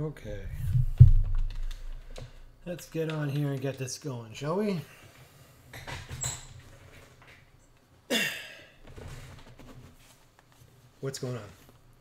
Okay. Let's get on here and get this going, shall we? What's going on?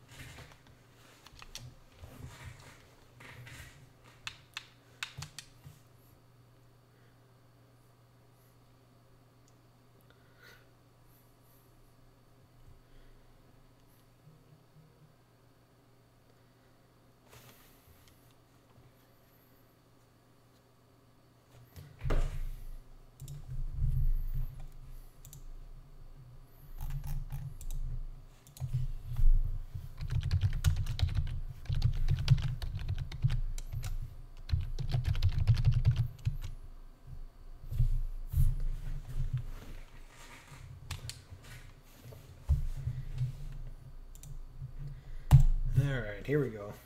Alright, here we go.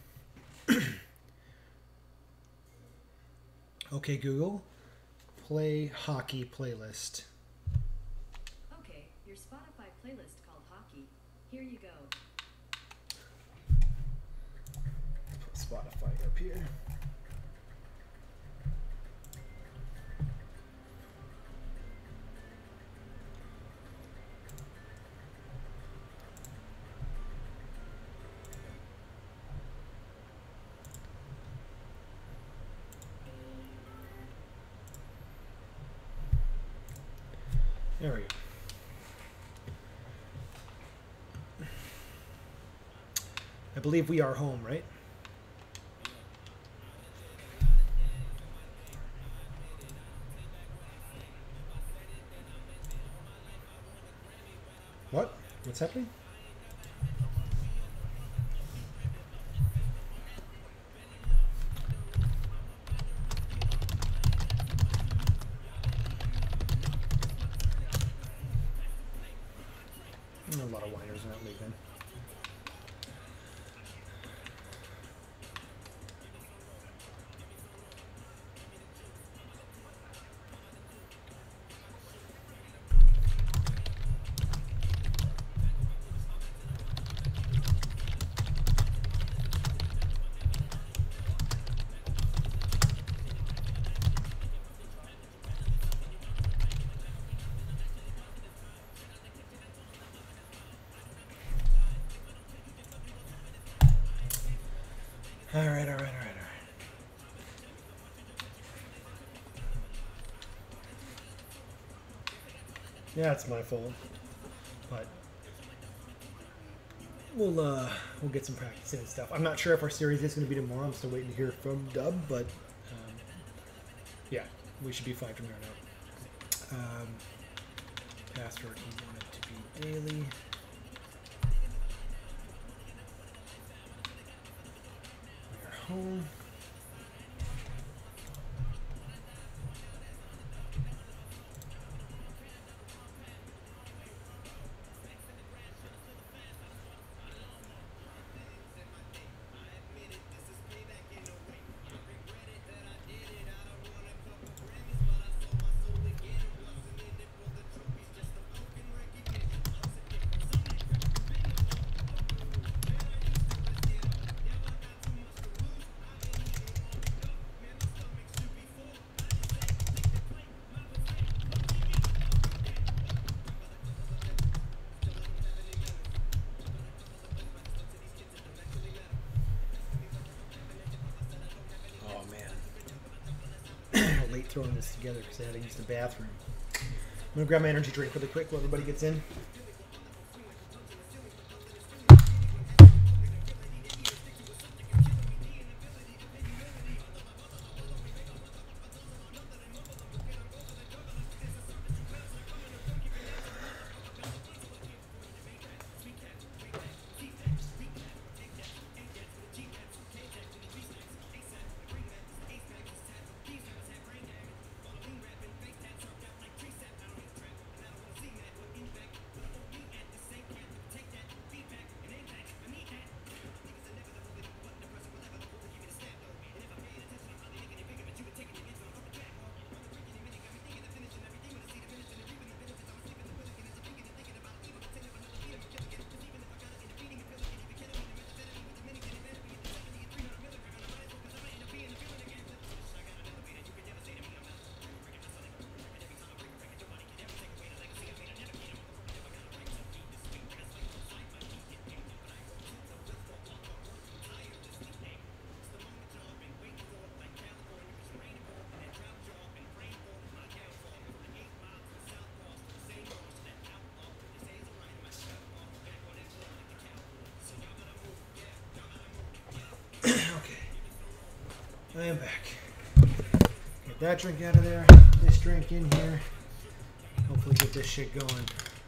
Okay, Google, play hockey playlist. Okay, your Spotify playlist called Hockey. Here you go. Put Spotify up here. There we go. I believe we are home, right? What? What's happening? A lot of whiners aren't leaving. All right. Yeah, it's my fault, but we'll get some practice in and stuff. I'm not sure if our series is going to be tomorrow. I'm still waiting to hear from Dub, but yeah, we should be fine from there now. Password, we want it to be daily. We are home. Throwing this together because I had to use the bathroom. I'm gonna grab my energy drink really quick while everybody gets in. I am back. Get that drink out of there. This drink in here. Hopefully get this shit going.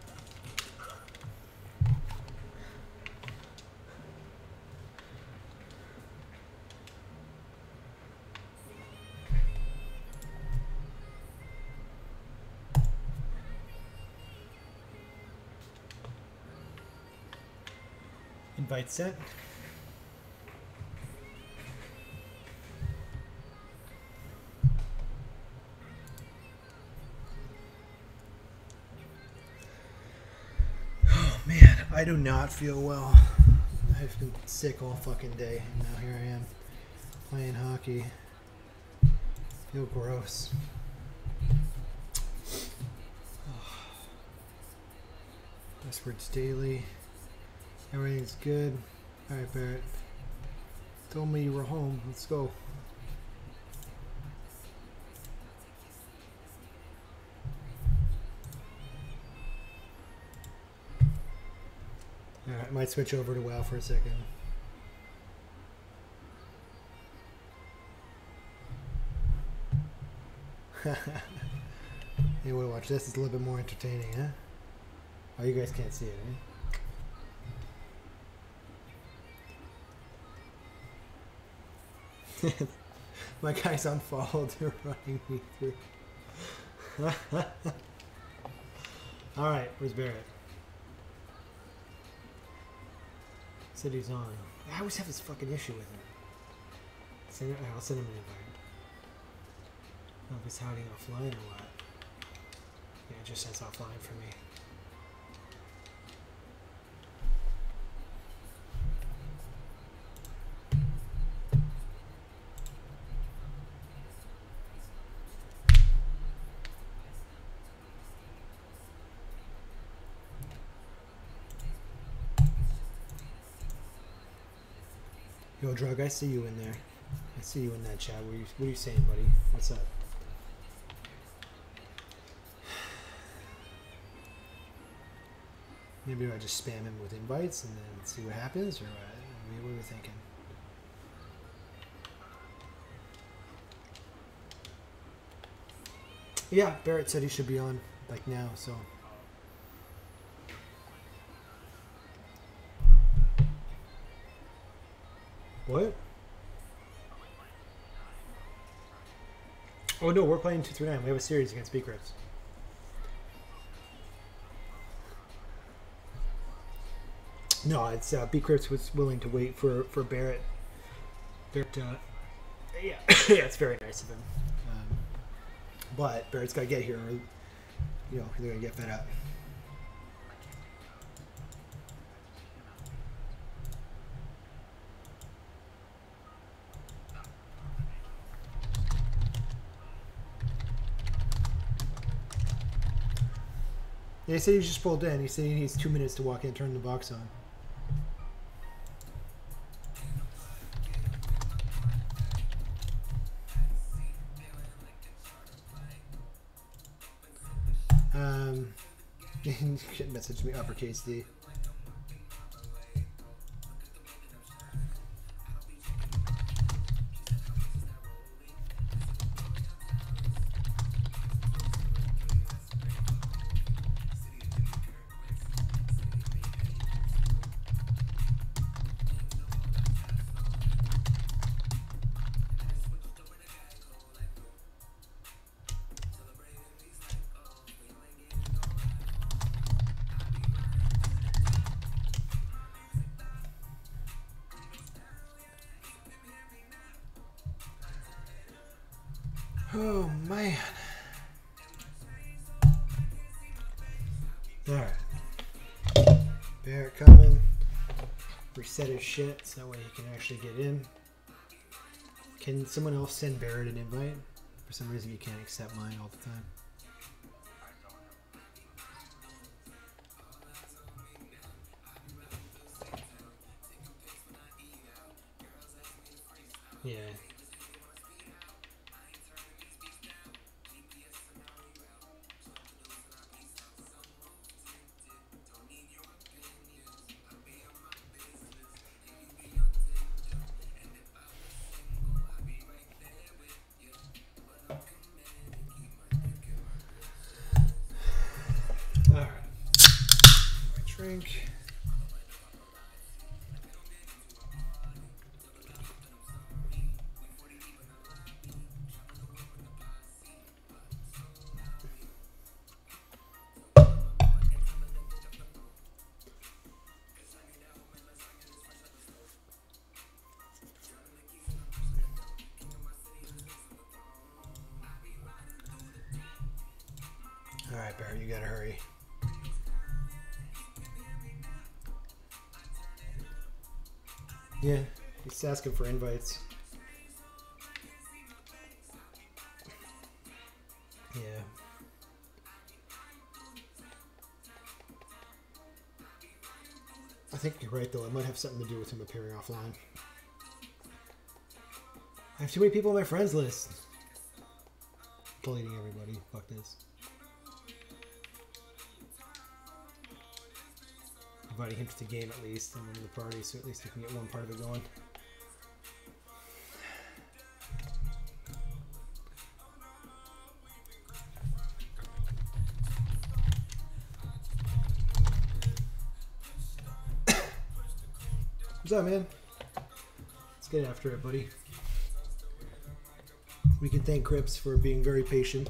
Invite sent. Oh man, I do not feel well. I've been sick all fucking day, and now here I am playing hockey. Feel gross. Passwords daily. Everything's good. Alright, Barrett. Told me you were home. Let's go. Alright, might switch over to WoW for a second. You want to watch this? It's a little bit more entertaining, huh? Oh, you guys can't see it, eh? My guy's unfollowed. They're running me through. Alright, where's Barrett? Said he's on. I always have this fucking issue with him. I'll send him an invite. I don't know if he's hiding offline or what. Yeah, it just says offline for me. Yo, Drug, I see you in there. I see you in that chat. What are you saying, buddy? What's up? Maybe I just spam him with invites and then see what happens, or what are we thinking? Yeah, Barrett said he should be on, like now, so. What? Oh no, we're playing 239. We have a series against B-Crips. No, it's B-Crips was willing to wait for Barrett. Barrett, yeah, yeah, it's very nice of him. But Barrett's got to get here, or you know, they're gonna get fed up. Yeah, he said he just pulled in. He said he needs 2 minutes to walk in and turn the box on. Message me uppercase D. Oh man. Alright. Barrett coming. Reset his shit so that way he can actually get in. Can someone else send Barrett an invite? For some reason you can't accept mine all the time. Yeah. drink. All right, Barrett, you gotta hurry. Yeah, he's asking for invites. Yeah. I think you're right, though. It might have something to do with him appearing offline. I have too many people on my friends list. Deleting everybody. Fuck this. Inviting him to the game at least, and then to the party, so at least we can get one part of it going. What's up, man? Let's get after it, buddy. We can thank Crips for being very patient.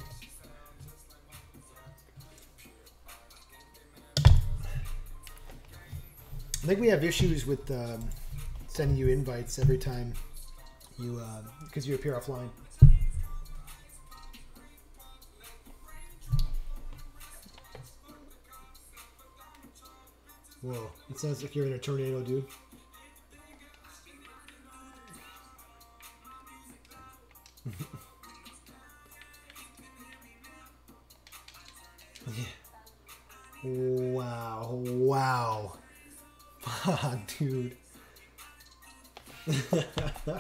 I think we have issues with sending you invites every time you, because you appear offline. Whoa, it sounds like you're in a tornado, dude. Yeah. Wow, wow. Fuck, dude. Alright.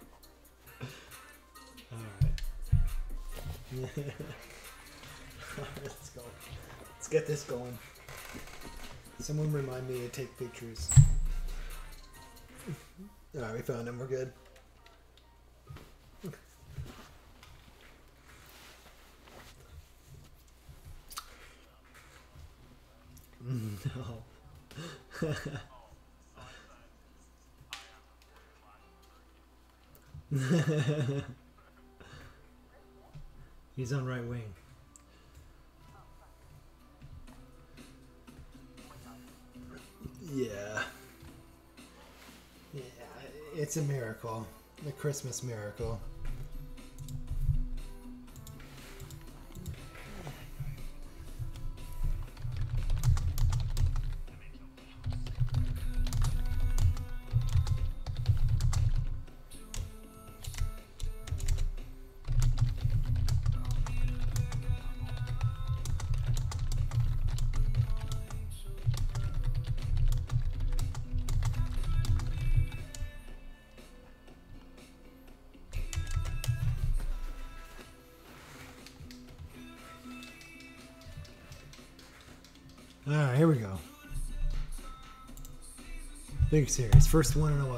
Let's go. Let's get this going. Someone remind me to take pictures. Alright, we found him. We're good. No. He's on right wing. Yeah. Yeah, it's a miracle. The Christmas miracle. Alright, here we go. Big series. First one in a while.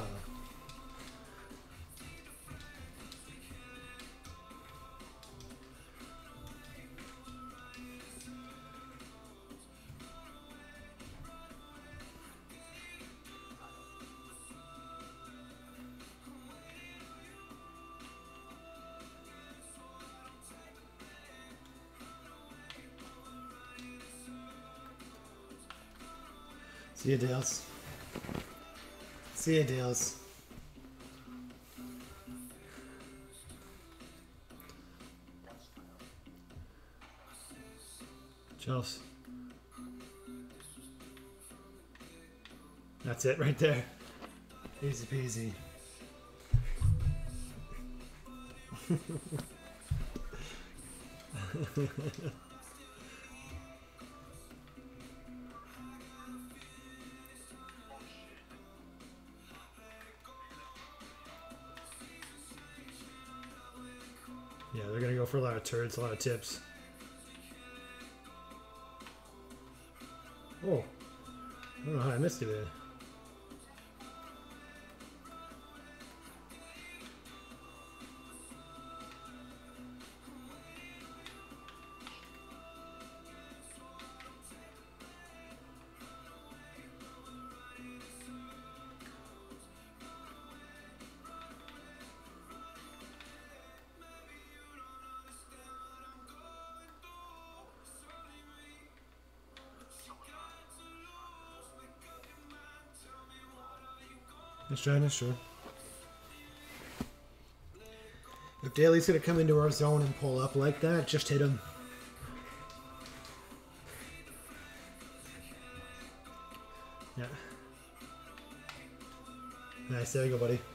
See you, Dales. See you, Dales. Chelsea. That's it right there. Easy peasy. Yeah, they're gonna go for a lot of turds, a lot of tips. Oh, I don't know how I missed it there. Let's try. Let's try. If Daly's gonna come into our zone and pull up like that, just hit him. Yeah. Nice. There you go, buddy.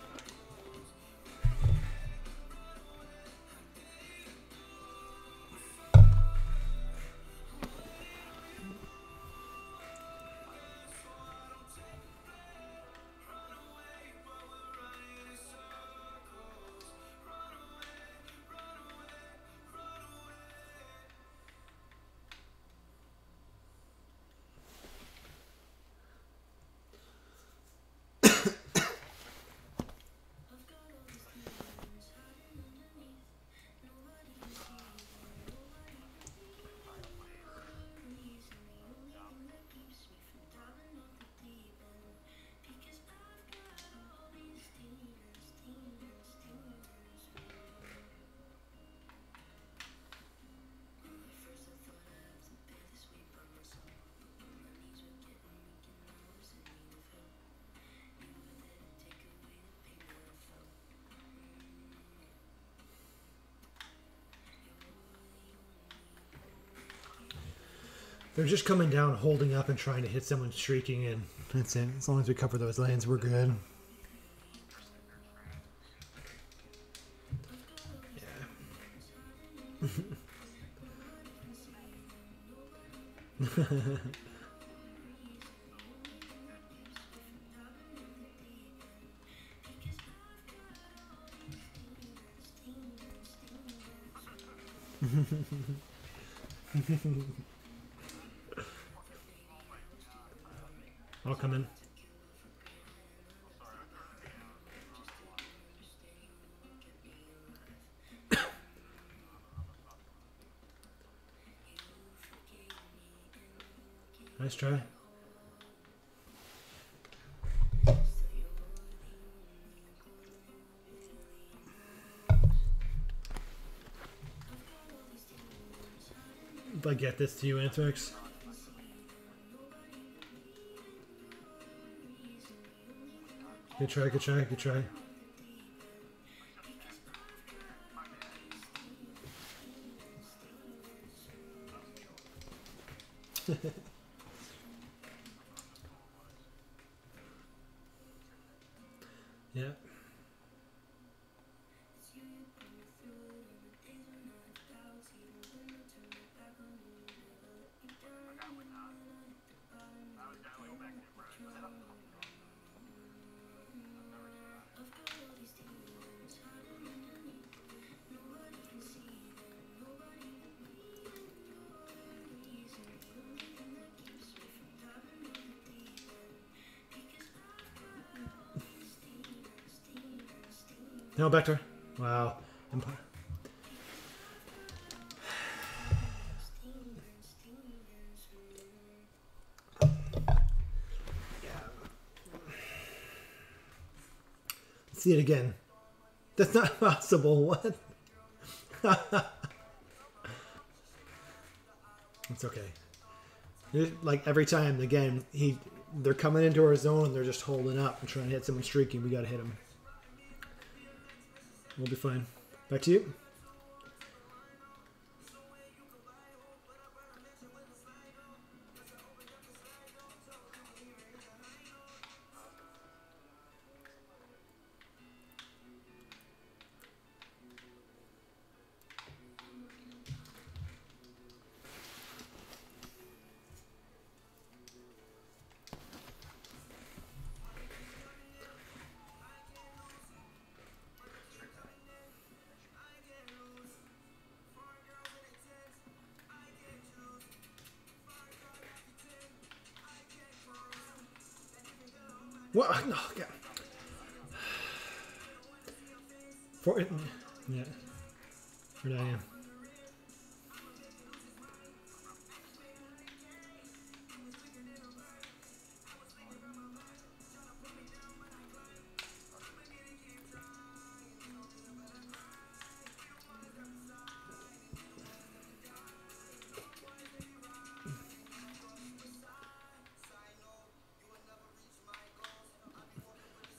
They're just coming down, holding up, and trying to hit someone streaking in. That's it. As long as we cover those lanes, we're good. Yeah. I'll come in. Nice try. If I get this to you, Anthrax. Good try, good try, good try. Yeah. No, Vector. Wow. Empire. See it again. That's not possible. What? It's okay. Like every time, again, they're coming into our zone and they're just holding up and trying to hit someone streaking. We gotta hit them. We'll be fine. Back to you. What? No, God. For it, yeah. For Diane.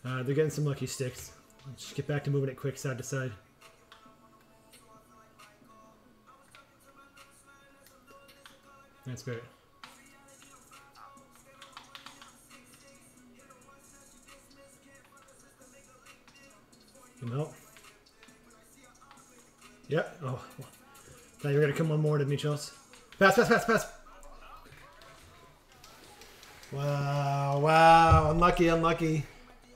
They're getting some lucky sticks. Let's just get back to moving it quick side to side. That's better. No. Yep. Oh. Thought you were gonna come one more to me, Chelsea. Pass, pass, pass, pass. Wow, wow. Unlucky, unlucky.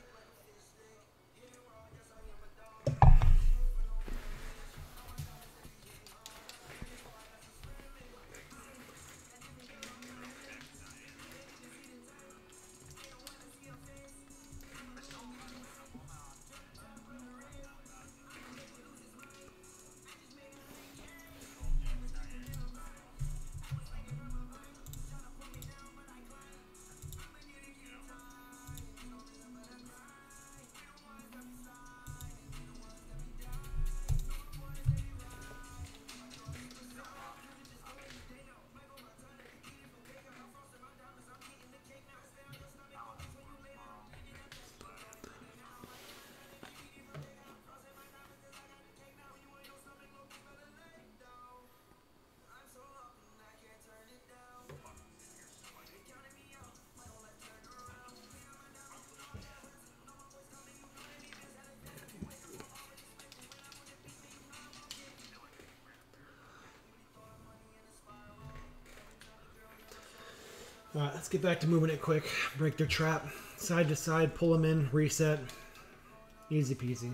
Alright, let's get back to moving it quick. Break their trap. Side to side, pull them in, reset. Easy peasy.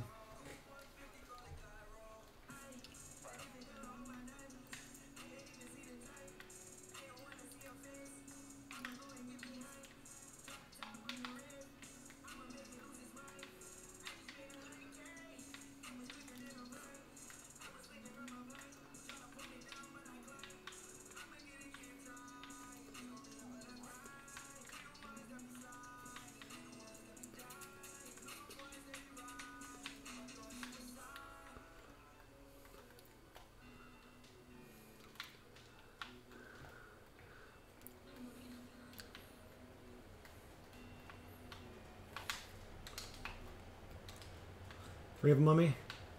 We have a mummy.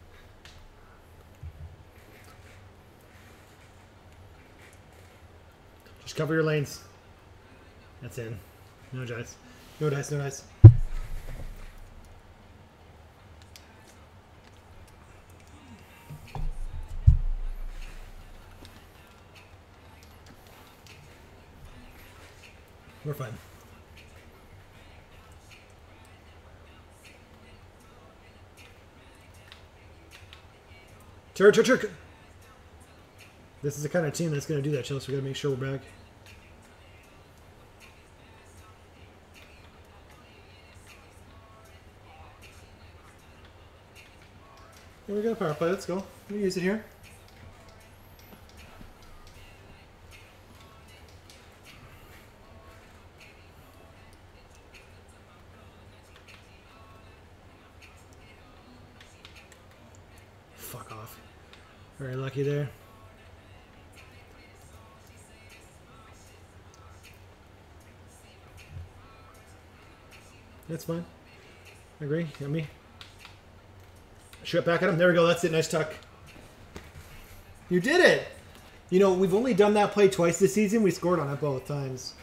Just cover your lanes. That's in. No dice. No dice, no dice. We're fine. Turk. This is the kind of team that's going to do that, Chelsea. We got to make sure we're back. Here we go, power play. Let's go. We use it here. Fuck off. Very lucky there. That's fine. I agree. Got me. Shoot back at him. There we go. That's it. Nice tuck. You did it! You know, we've only done that play twice this season. We scored on it both times.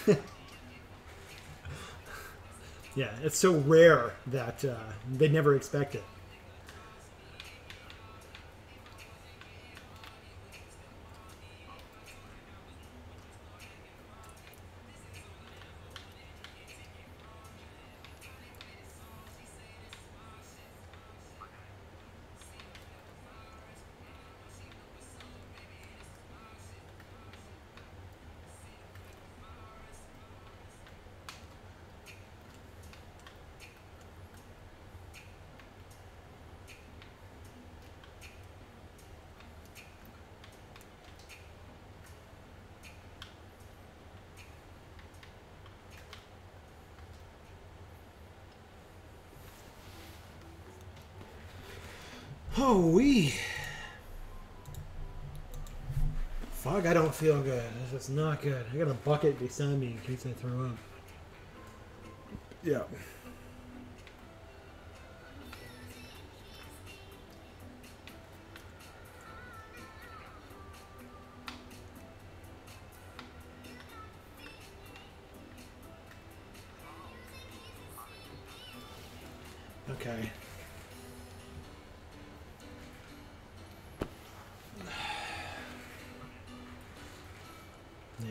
Yeah, it's so rare that they'd never expect it. Oh, wee. Fuck, I don't feel good. This is not good. I got a bucket beside me in case I throw up. Yeah. Okay. Yeah.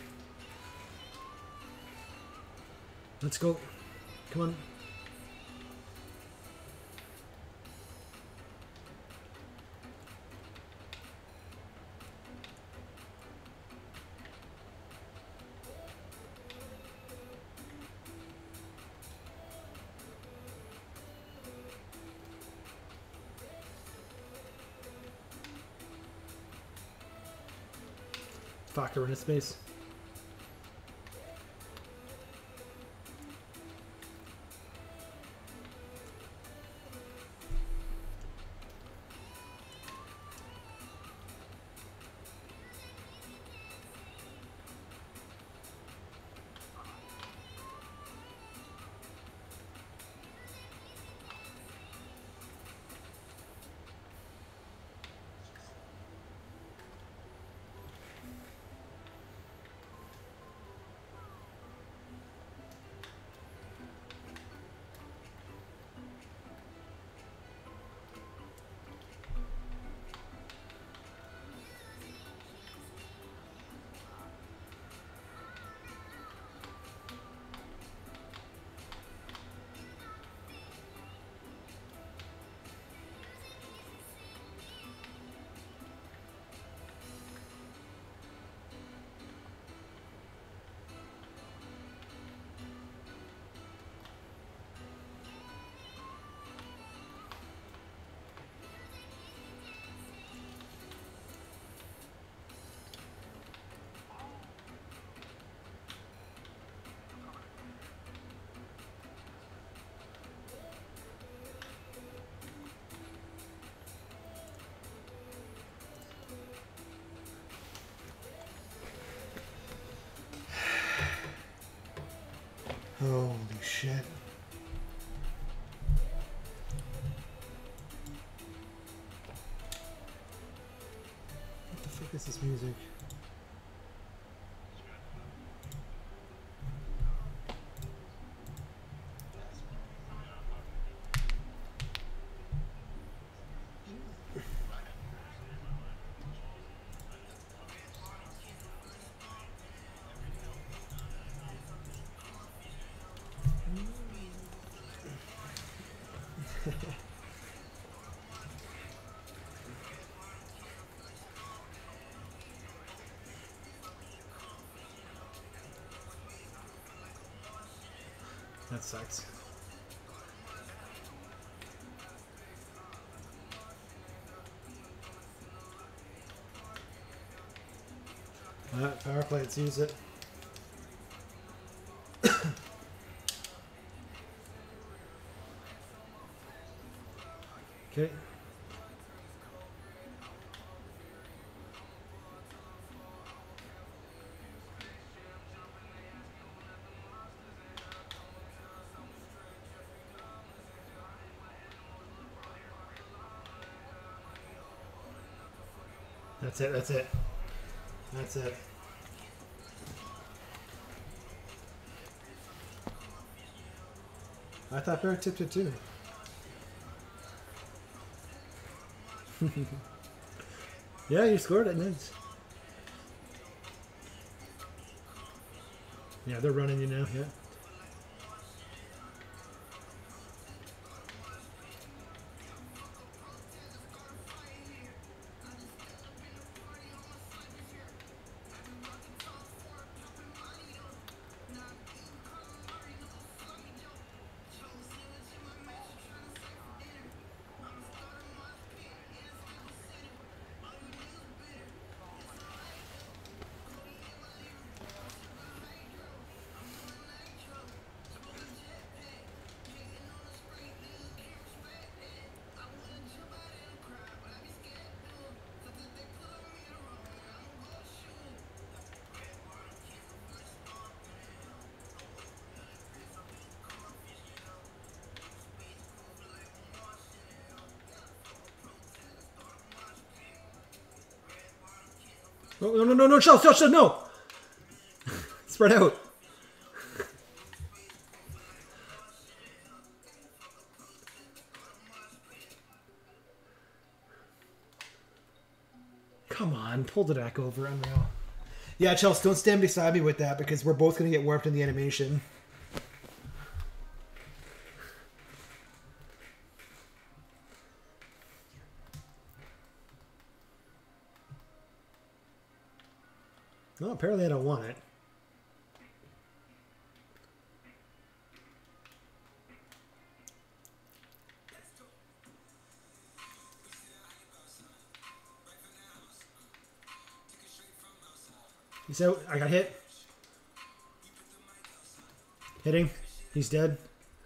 Let's go. Come on. Fuck, we're in a space. Holy shit. What the fuck is this music? That sucks. Alright, power play, let's use it. Okay. That's it, that's it. That's it. I thought Barrett tipped it too. Yeah, you scored it, nice. Yeah, they're running you now, yeah. Oh, no, no, no, no, shell, no! Spread out. pulled it back over. Unreal. Yeah, Chelsea, don't stand beside me with that because we're both going to get warped in the animation. Well, apparently I don't want it. He's out. I got hit. Hitting. He's dead.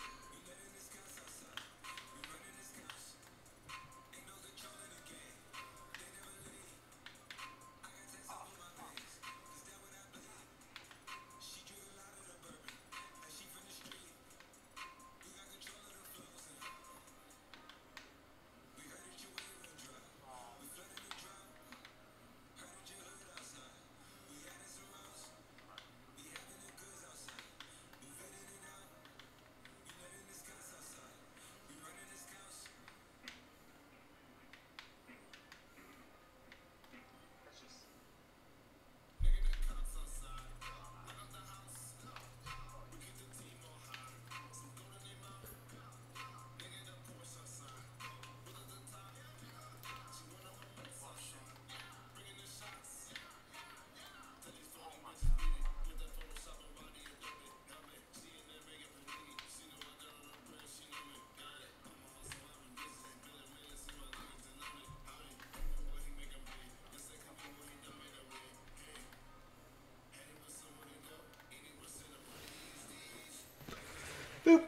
Boop.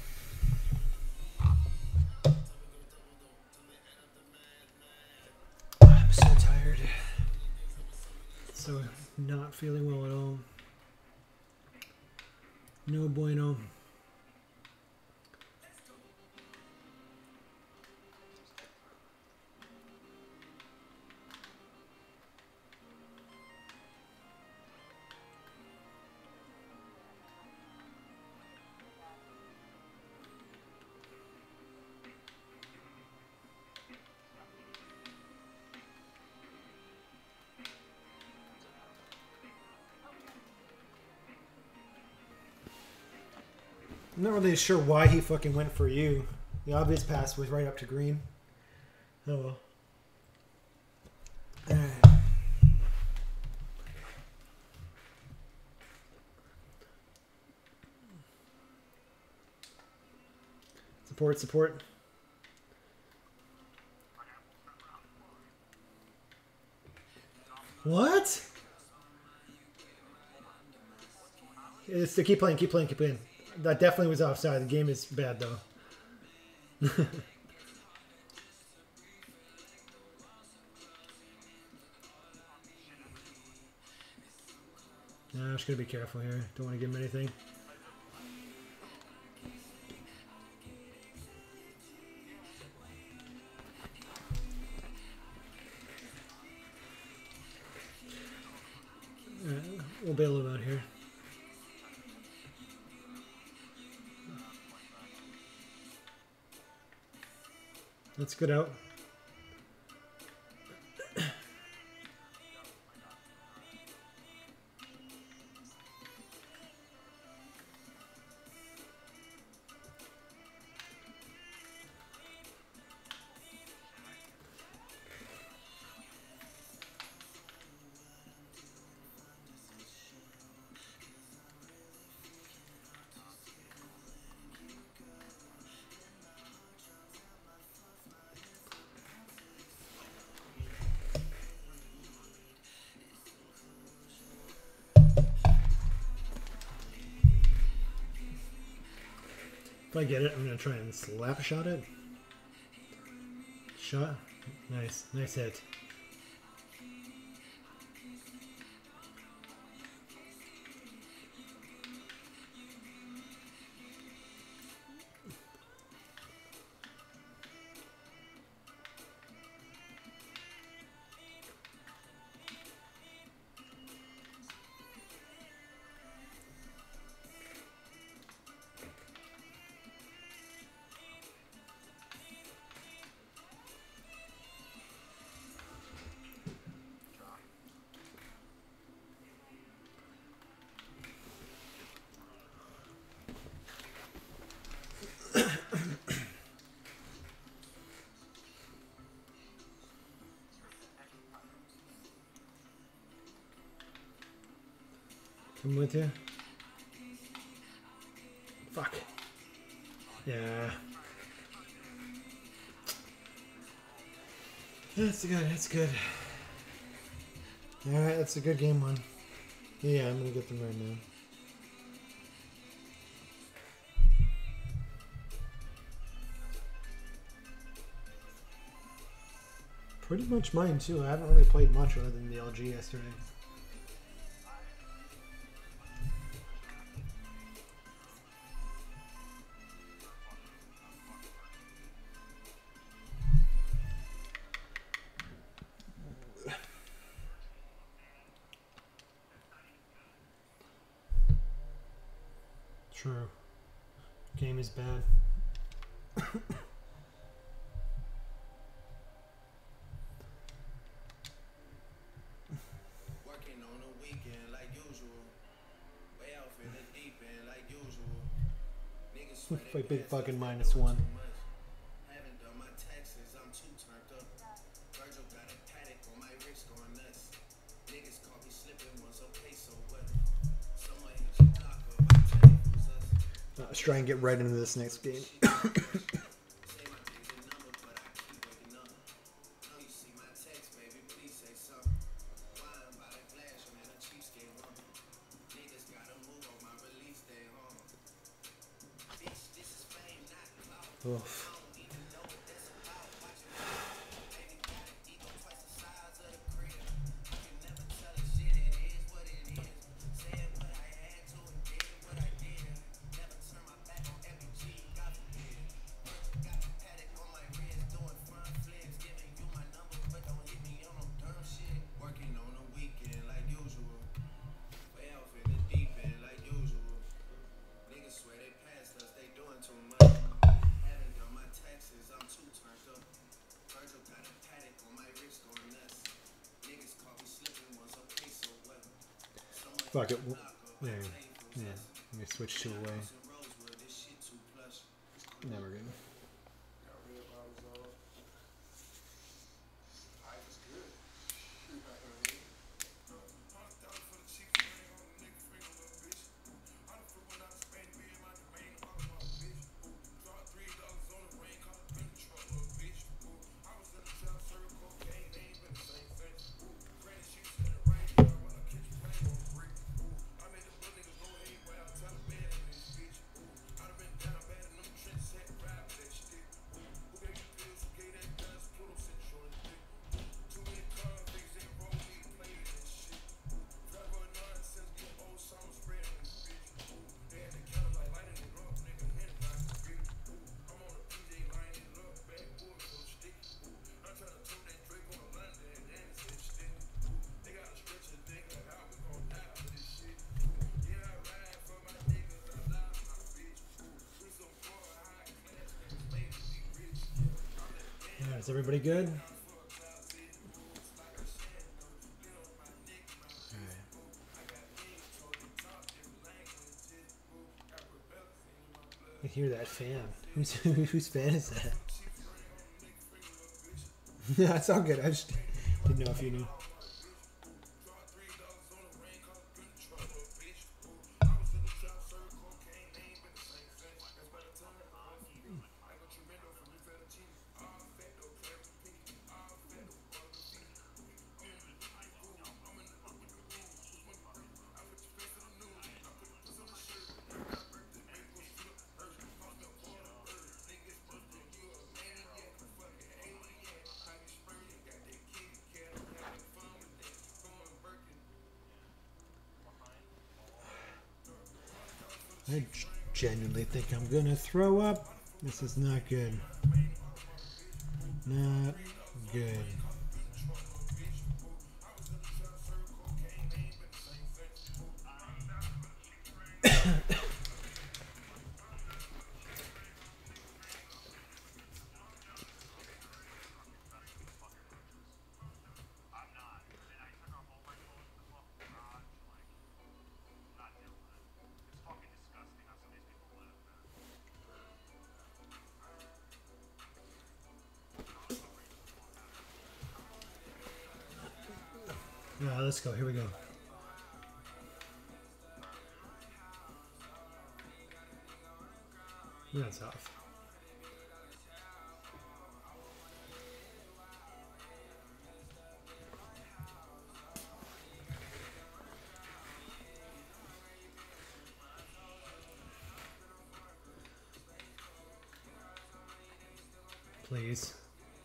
I'm so tired. So not feeling well at all. No bueno. I'm not really sure why he fucking went for you. The obvious pass was right up to green. Oh well. Alright. Support, support. What? It's to keep playing, keep playing, keep playing. That definitely was offside. The game is bad though. Nah, I'm just gonna be careful here. Don't want to give him anything. Alright, we'll bail him out here. Let's get out. If I get it, I'm going to try and slap shot it. Shot. Nice. Nice hit. I'm with you. Fuck. Yeah. That's good. That's good. All right, that's a good game one. Yeah, I'm gonna get them right now. Pretty much mine too. I haven't really played much other than the LG yesterday. True. Game is bad. Working on a weekend like usual. Way out in the deep end like usual. Niggas swear Like they big passed fucking us, they minus doing one. too much. Haven't done my taxes, I'm too turned up. Virgil got a paddock on my wrist going nuts. Niggas caught me slipping once, okay, so what? Someone hit your block up, I tell you it was us. Let's try and get right into this next game. Say my thing's a number, but I keep waking up. Know you see my text, baby, please say something. Wine by the glass, man, a cheapskate one. Niggas gotta move on my release day, huh? Bitch, this is fame, not clout. Oof. I don't even know what that's about. Watch it move. Baby got an ego twice the size of the crib. I can never tell a shit, it is what it is. Said what I had to and did what I did. Never turn my back on every G, God forbid. Got a paddock on my wrist, doing front flips. Giving you my number, but don't hit me on no dumb shit. Working on a weekend like usual. Way off in the deep end like usual. Niggas swear they passed us, they doing too much. Haven't done my taxes, I'm too turned up. Virgil got a paddock on my wrist going nuts. Niggas caught me slipping once, okay, so what? Someone Fuck it. hit the block up, I Yeah. tell you it was Yeah. us. Let me switch to away. House in Rosewood, this shit too plush. Never good. Got rid of I was life is good. You know what I mean? $100 for the chicken wing on the nigga finger, little bitch. I done flew one out to Spain to be in my domain, I'm my bitch. Draw $3 on the rain, call it been the truck, little bitch. I was in the trap, serving cocaine, they ain't been the same since. Granny sheets in the rain, when I catch a plane on the brick. I made the little niggas go haywire, Taliban in this bitch. I done been down bad in them trenches, had to ride with that shit. Who gave you pills, who gave that guns, Pluto sent you on his dick. Too many convicts, they roll me to play in this shit. Driver of nonsense, get old song spreading this bitch. They had the counter like lighting it up, nigga, hit it like a bitch. I'm on a PJ lining it up, backboard so sticky. I'm trying to tote that Drake on London and then it's hit stick. They got a stretcher, nigga, how we gon' die for this shit? Yeah, I ride for my niggas, I die for my bitch. We some poor, high class niggas, made to be rich. Yeah, is everybody good? I hear that fan. Whose fan is that? Yeah, it's all good. I just didn't know if you knew. I genuinely think I'm gonna throw up. This is not good. Not good. Let's go. Here we go. That's off. Please.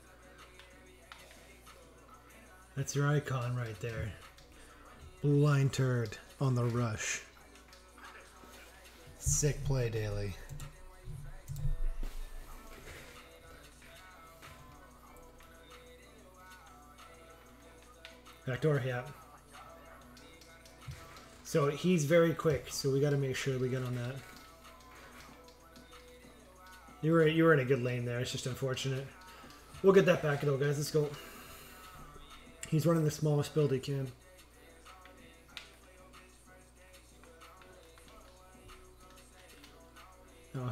That's your icon right there. Blue line turd on the rush. Sick play, Daly. Backdoor, yeah. So he's very quick, so we got to make sure we get on that. You were in a good lane there. It's just unfortunate. We'll get that back though, guys. Let's go. He's running the smallest build he can. Oh.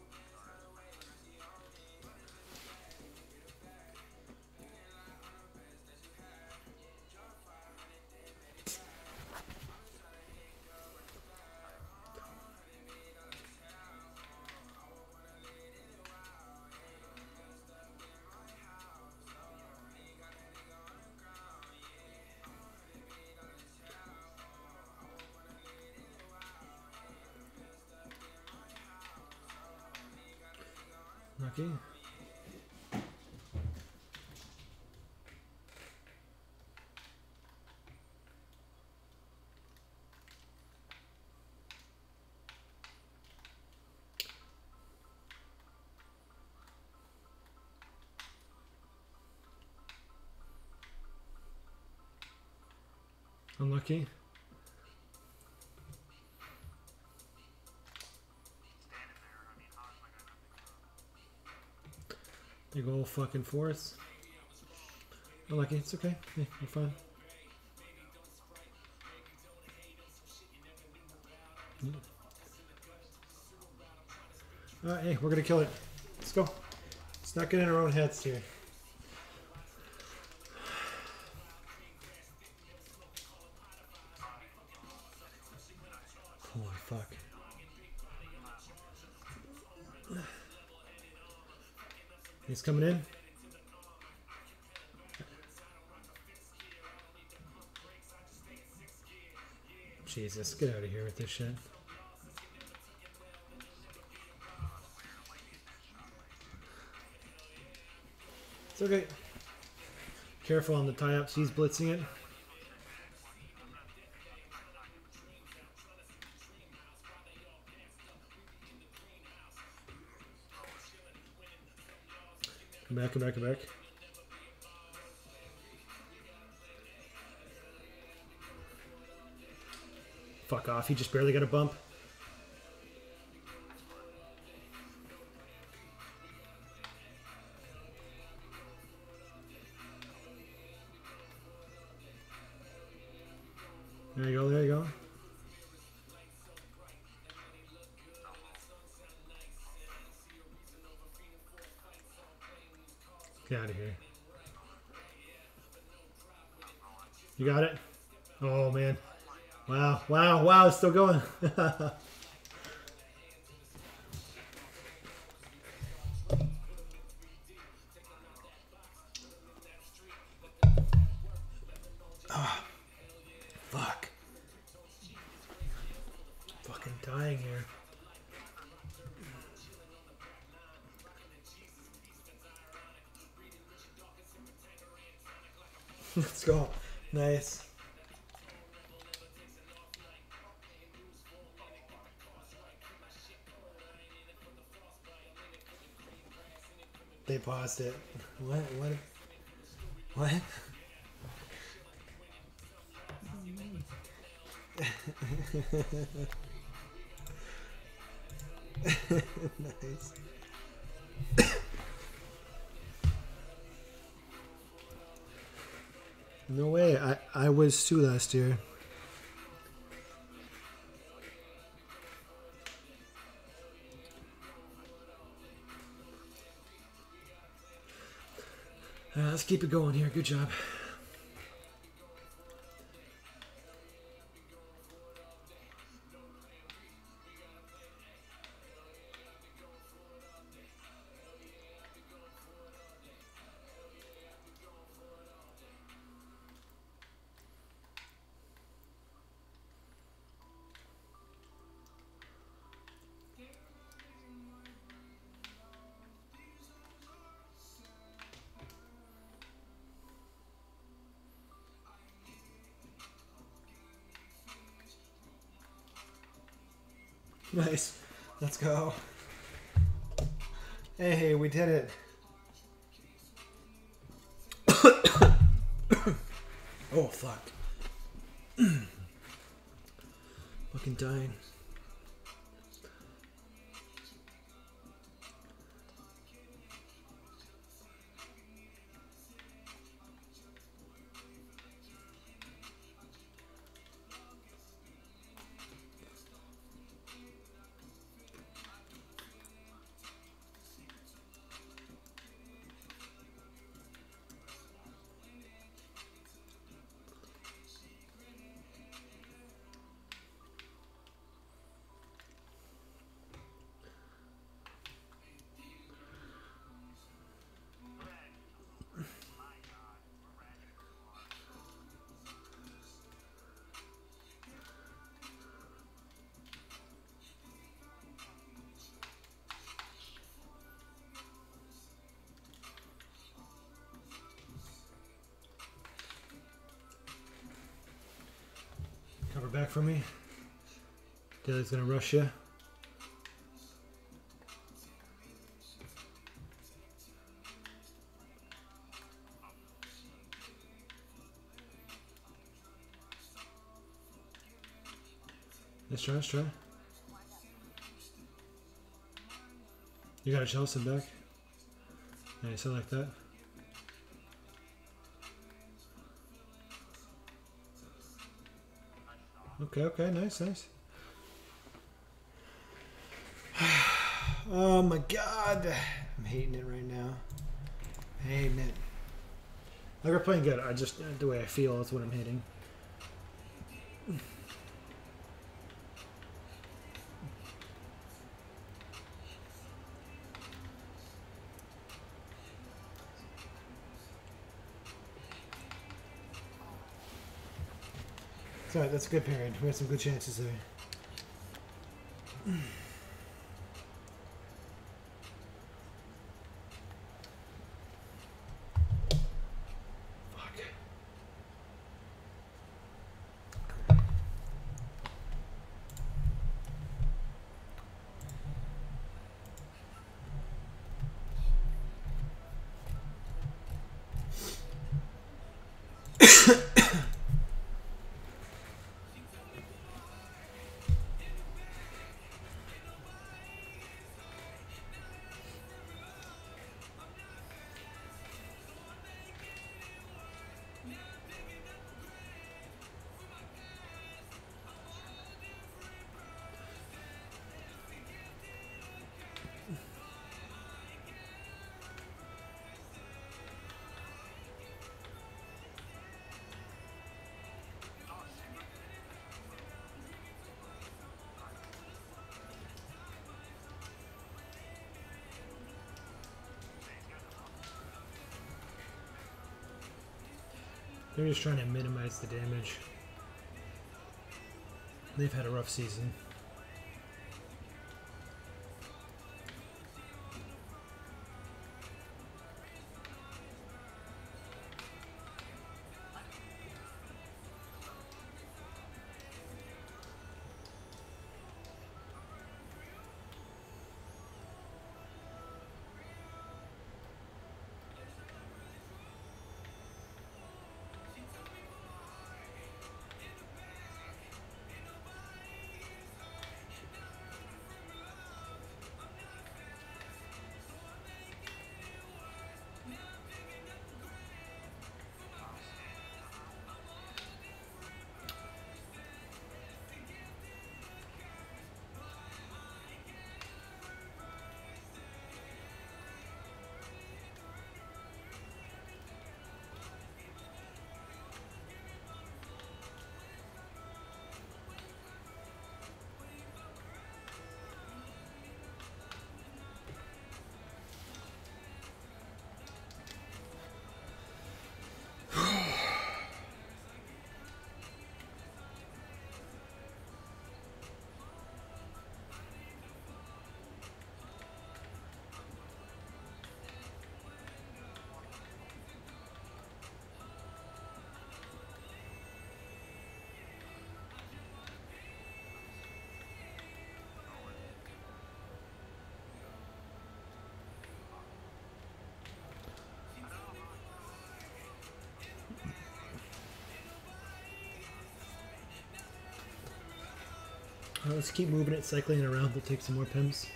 Lucky. Unlucky. Big old fucking force. Unlucky. It's okay. Hey, you're fine. Alright, hey, we're gonna kill it. Let's go. Let's not get in our own heads here. Holy fuck. He's coming in. Jesus, get out of here with this shit. It's okay. Careful on the tie-ups. He's blitzing it. Come back, come back, come back. Fuck off. He just barely got a bump. There you go, there you go. Get out of here. You got it? Oh, man. Wow, wow, wow, it's still going. Ah, fuck. Fucking dying here. Let's go. Nice. They paused it. What? What? What? Nice. No way. I was too last year. Let's keep it going here. Good job. Nice. Let's go. Hey, we did it. Oh, fuck. Fucking dying. Cover back for me. Daly's gonna rush you. Let's try, let's try. You got a Chelsea back. Nice, I like that. Okay, okay, nice, nice. Oh my god. I'm hating it right now. Hating it. Like, we're playing good. I just, the way I feel is what I'm hating. It's alright, that's a good period. We had some good chances there. Fuck. They're just trying to minimize the damage. They've had a rough season. Let's keep moving it, cycling it around. We'll take some more pims.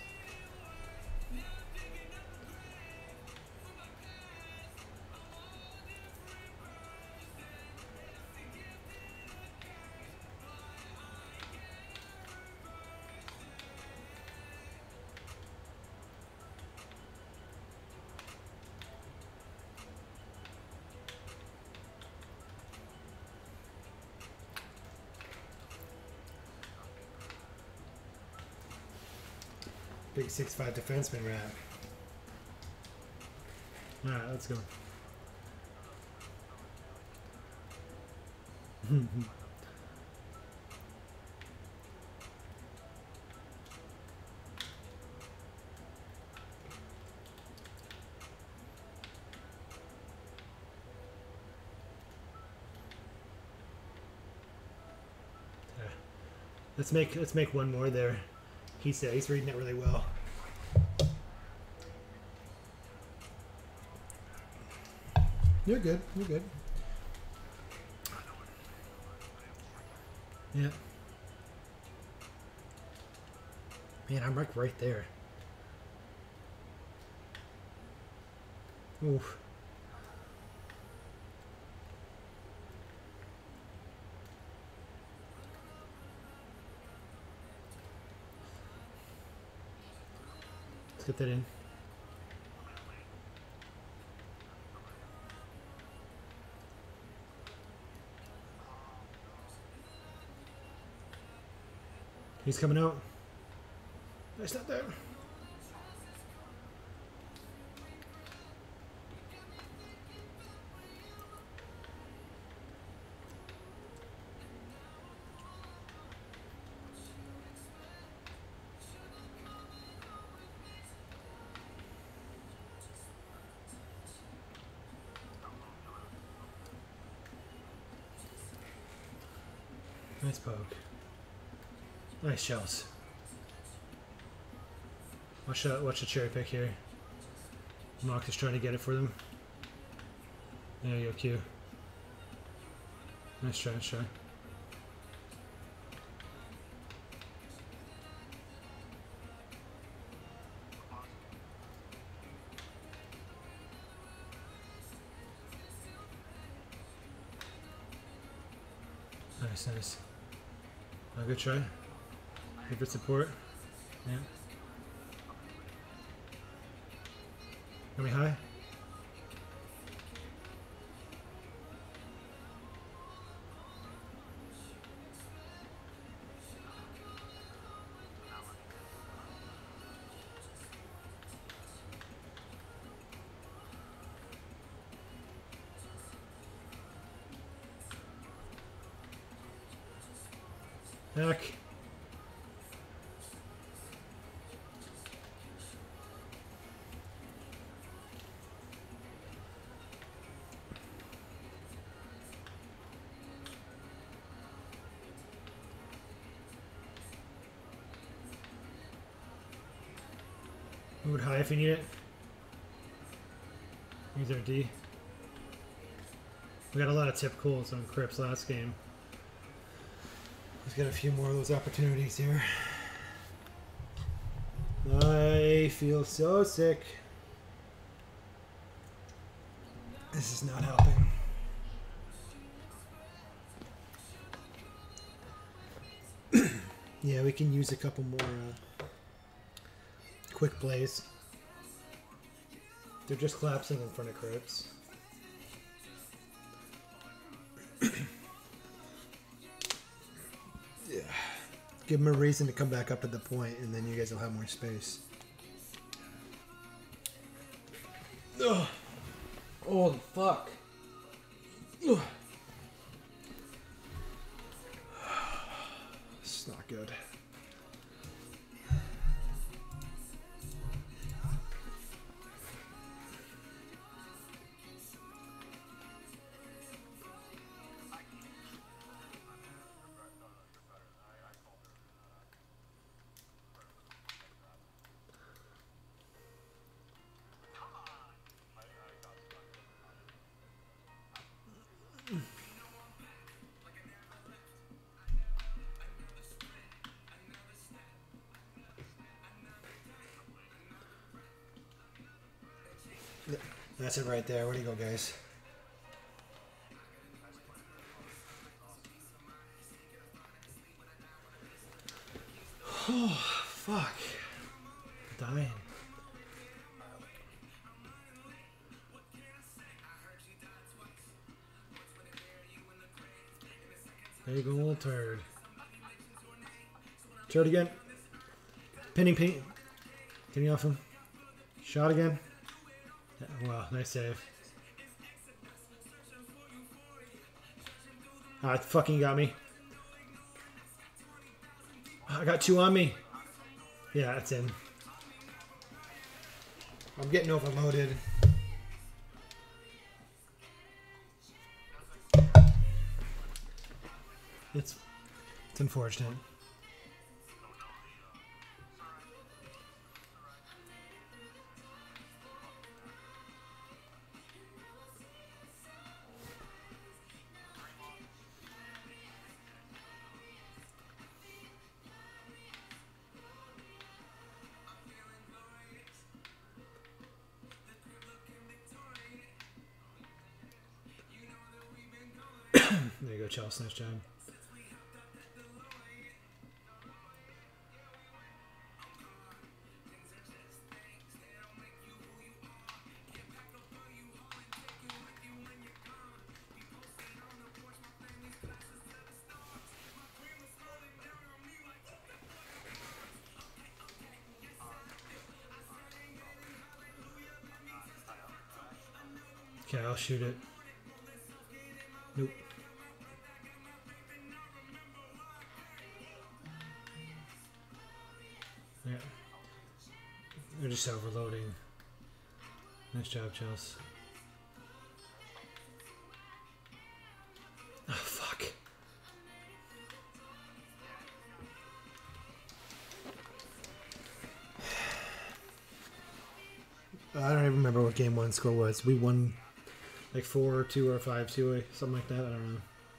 Big 6'5" defenseman rap. Alright, let's go. Let's make one more there. He's reading it really well. You're good. You're good. Yeah. Man, I'm like right there. Oof. Let's get that in. He's coming out. Nice not there. Nice poke. Nice shells. Watch the cherry pick here. Mock is trying to get it for them. There you go, Q. Nice try, nice try. Nice, nice. Good try. Good support. Yeah. Are we high? Heck. Move it high if you need it. Use our D. We got a lot of tip calls on Crips last game. Let's get a few more of those opportunities here. I feel so sick. This is not helping. Yeah, we can use a couple more quick plays. They're just collapsing in front of Crips. Yeah. Give them a reason to come back up to the point, and then you guys will have more space. Ugh. Oh, fuck. Ugh. It's not good. That's it right there. Where do you go, guys? Oh, fuck. Dying. There you go, little turd. Turd again. Pinning paint. Getting off him. Shot again. Wow, nice save. Ah, it fucking got me. I got 2 on me. Yeah, that's in. I'm getting overloaded. It's unfortunate. There you go, Chelsea. Nice job. Okay, I'll shoot it. Nope. Yeah. They're just overloading. Nice job, Chelsea. Oh, fuck. I don't even remember what game 1 score was. We won like 4-2 or 5-2, something like that. I don't know.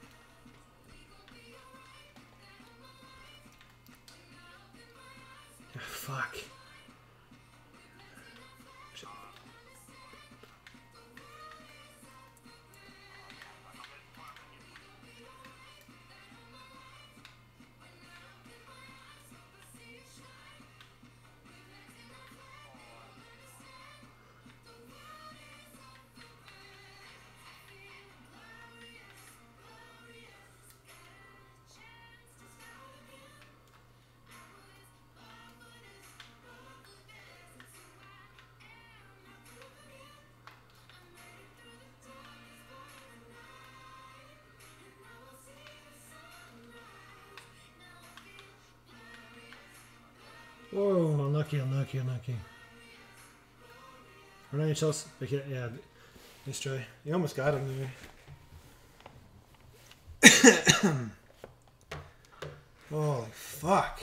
Oh, fuck. Shit. Whoa, unlucky, unlucky, unlucky. Or not Chelsea. Yeah, nice try. You almost got him there. Holy fuck.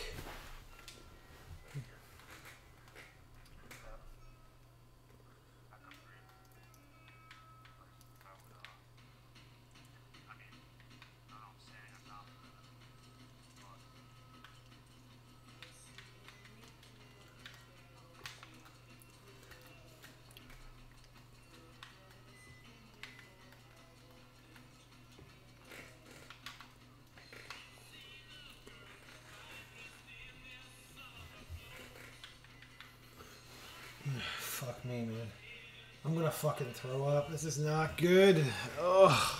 Fuck me, man. I'm gonna fucking throw up. This is not good. Ugh.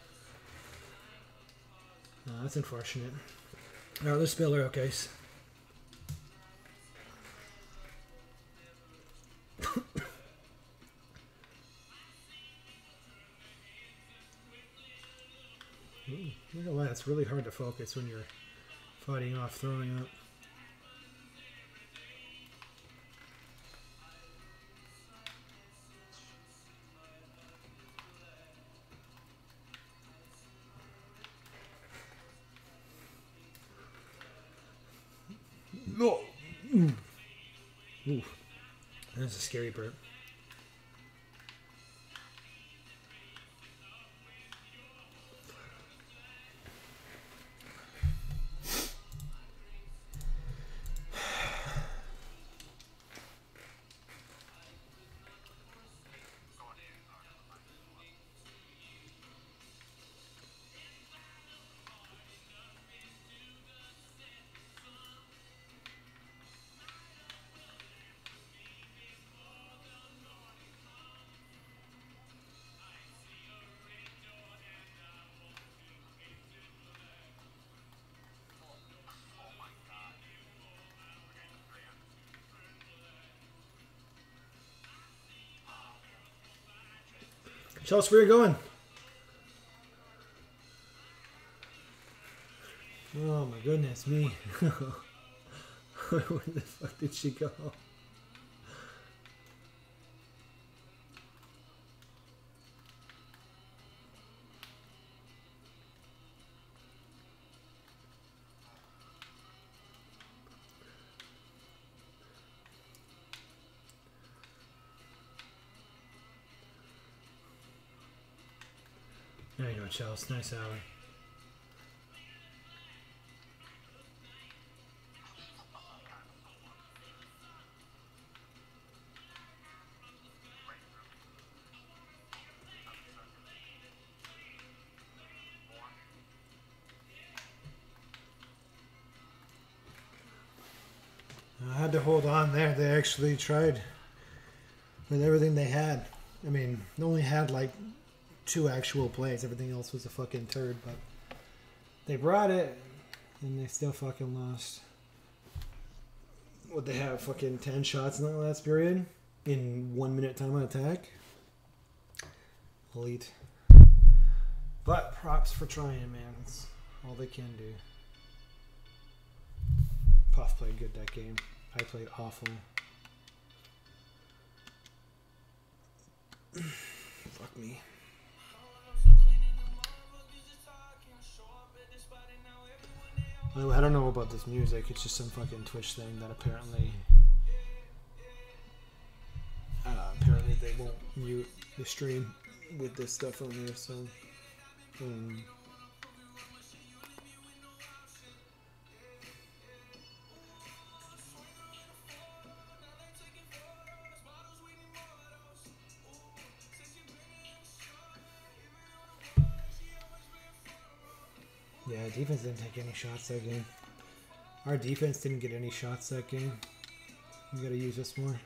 No, that's unfortunate. Alright, let's spill her out, guys. You know what? It's really hard to focus when you're fighting off throwing up. No. Ooh. That's a scary burp. Chelsea, where you going? Oh my goodness, me. Where the fuck did she go? There you go, Chelsea. Nice hour. I had to hold on there. They actually tried with everything they had. I mean, they only had like 2 actual plays. Everything else was a fucking turd, but they brought it and they still fucking lost. What they have, fucking 10 shots in that last period in 1 minute time on attack. Elite. But props for trying, man. It's all they can do. Puff played good that game. I played awful. Fuck me. By the way, I don't know about this music. It's just some fucking Twitch thing that apparently they won't mute the stream with this stuff on there. So, yeah, defense didn't take any shots that game. Our defense didn't get any shots that game. We gotta use this more.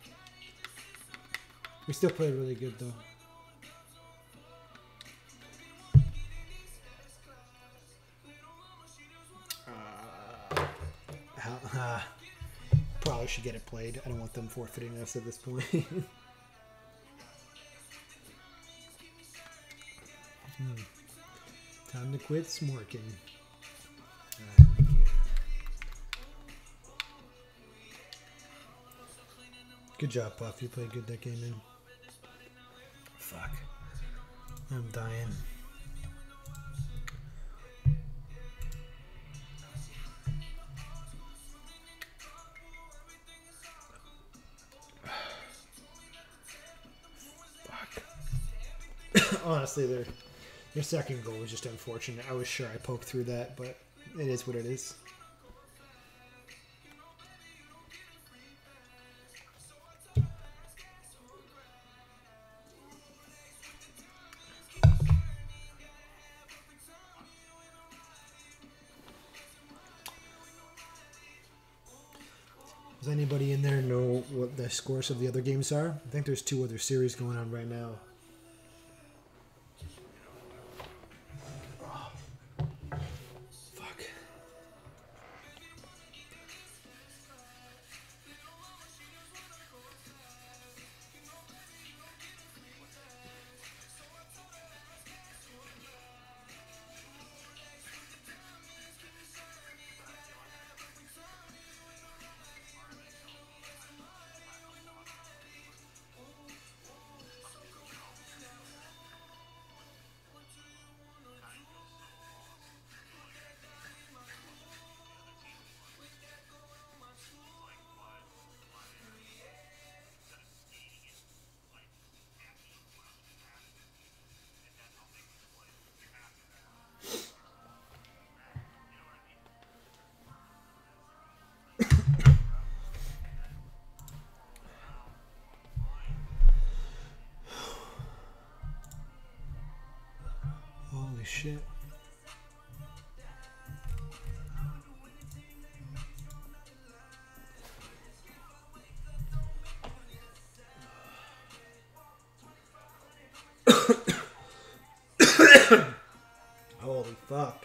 We still played really good though. Probably should get it played. I don't want them forfeiting us at this point. Time to quit smorking. Yeah. Good job, Puff. You played good that game, man. Fuck. I'm dying. Fuck. Honestly, their second goal was just unfortunate. I was sure I poked through that, but it is what it is. Does anybody in there know what the scores of the other games are? I think there's 2 other series going on right now. Oh, fuck. Holy shit. Holy fuck.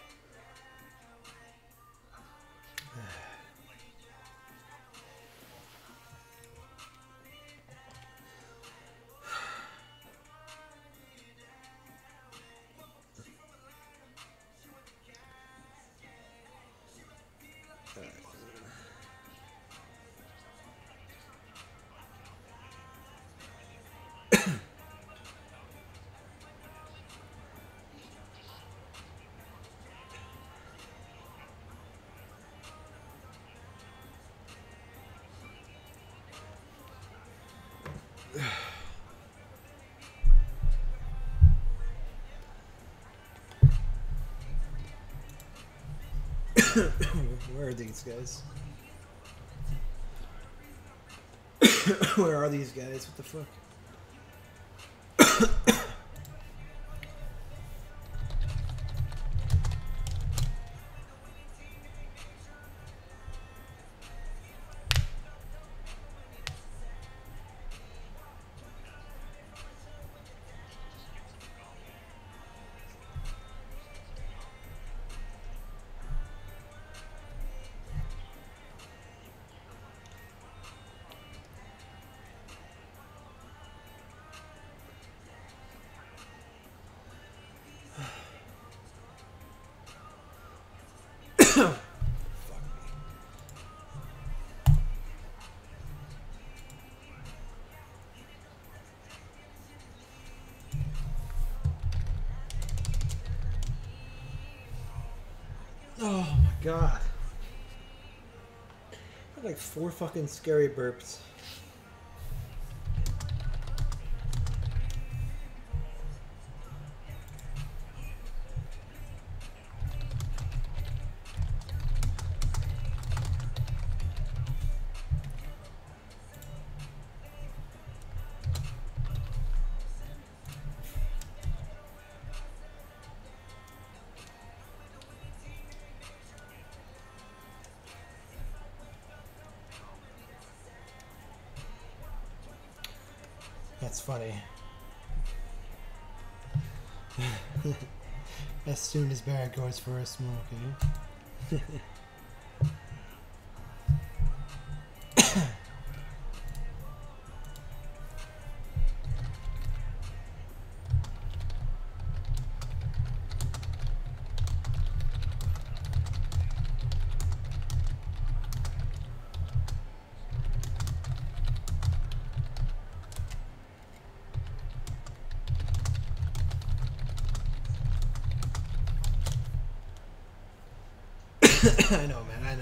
Where are these guys? Where are these guys? What the fuck? Oh my god. I had like 4 fucking scary burps. That's funny. As soon as Barrett goes for a smoke, eh? I know, man. I know.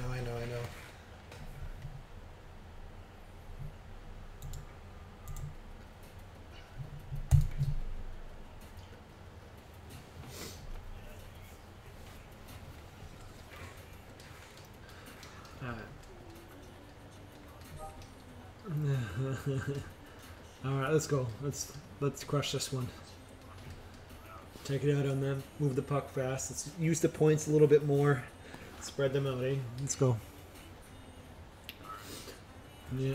All right, let's go. Let's crush this one. Take it out on them. Move the puck fast. Let's use the points a little bit more. Spread them out, eh? Let's go. Yeah.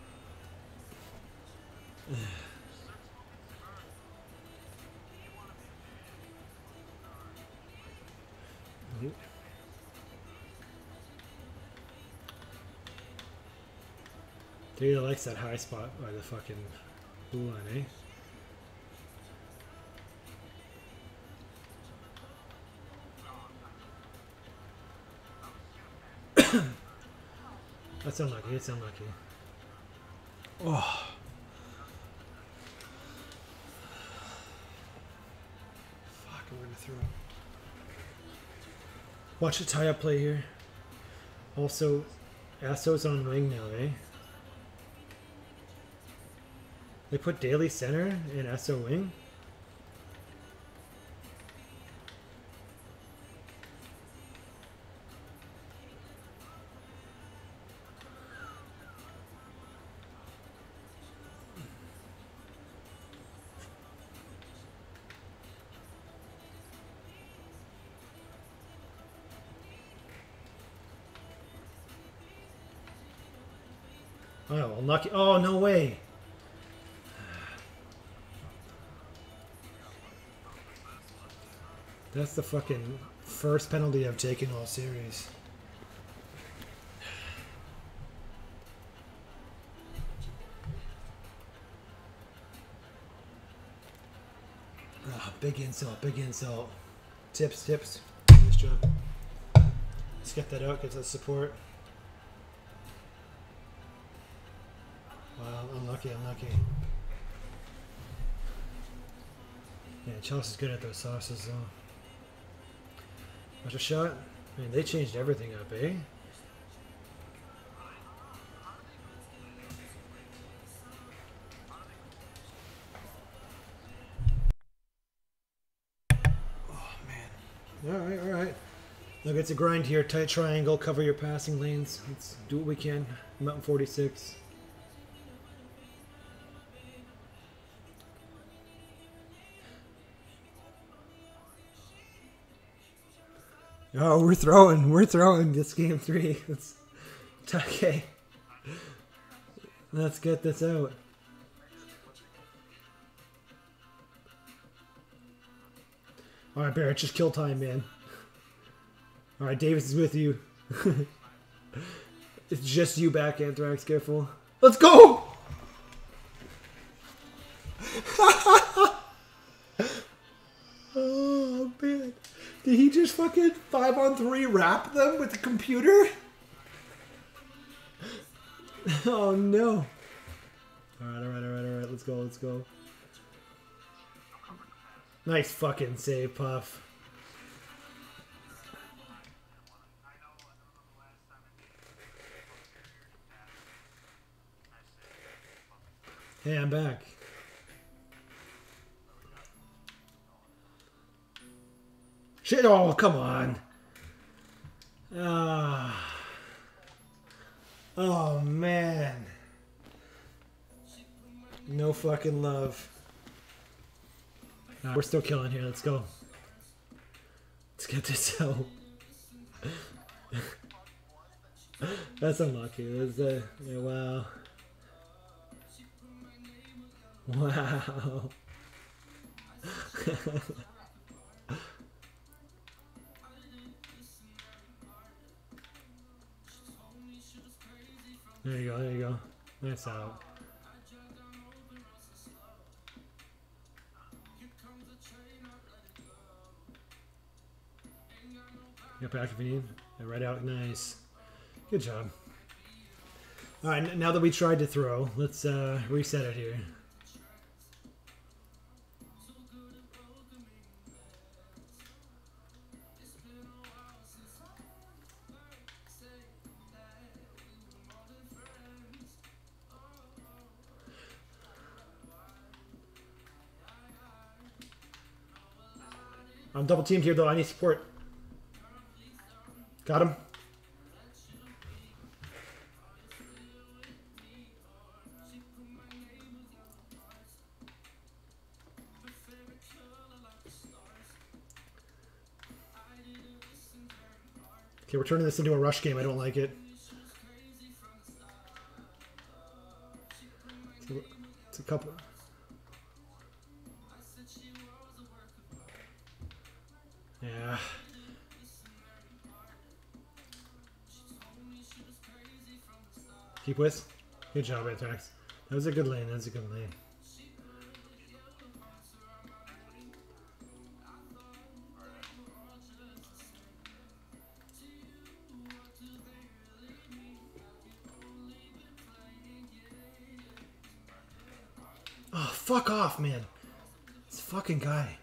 Dude likes that high spot by the fucking blue line, eh? That's unlucky. It's unlucky. Oh. Fuck, I'm gonna throw. Watch the tie-up play here. Also, Asso's on wing now, eh? They put Daly center and Esso wing. Oh, unlucky. Oh, no way. That's the fucking first penalty I've taken all series. Oh, big insult, big insult. Tips. Nice job. Let's get that out, get that support. Wow, unlucky. Yeah, Chelsea's good at those sauces, though. Watch a shot. Man, they changed everything up, eh? Look, it's a grind here. Tight triangle, cover your passing lanes. Let's do what we can. Mountain 46. Oh, we're throwing. We're throwing this game 3. It's okay. Let's get this out. All right, Barrett, just kill time, man. All right, Davis is with you. It's just you back, Anthrax. Careful. Let's go! Oh, man. Did he just fucking 5-on-3 wrap them with the computer? Oh, no. Alright. Let's go. Nice fucking save, Puff. Hey, I'm back. Shit, oh, come on. Oh, man. No fucking love. We're still killing here. Let's go. Let's get this out. That's unlucky. That's, yeah, wow. Wow. There you go. Nice out. Get back if you need. Yeah, right out. Nice. Good job. Alright, now that we tried to throw, let's reset it here. I'm double teamed here though. I need support. Got him. Okay, we're turning this into a rush game. I don't like it. It's a couple. Yeah. Keep with. Good job, Anthrax. That was a good lane. That was a good lane. Oh, fuck off, man. This fucking guy.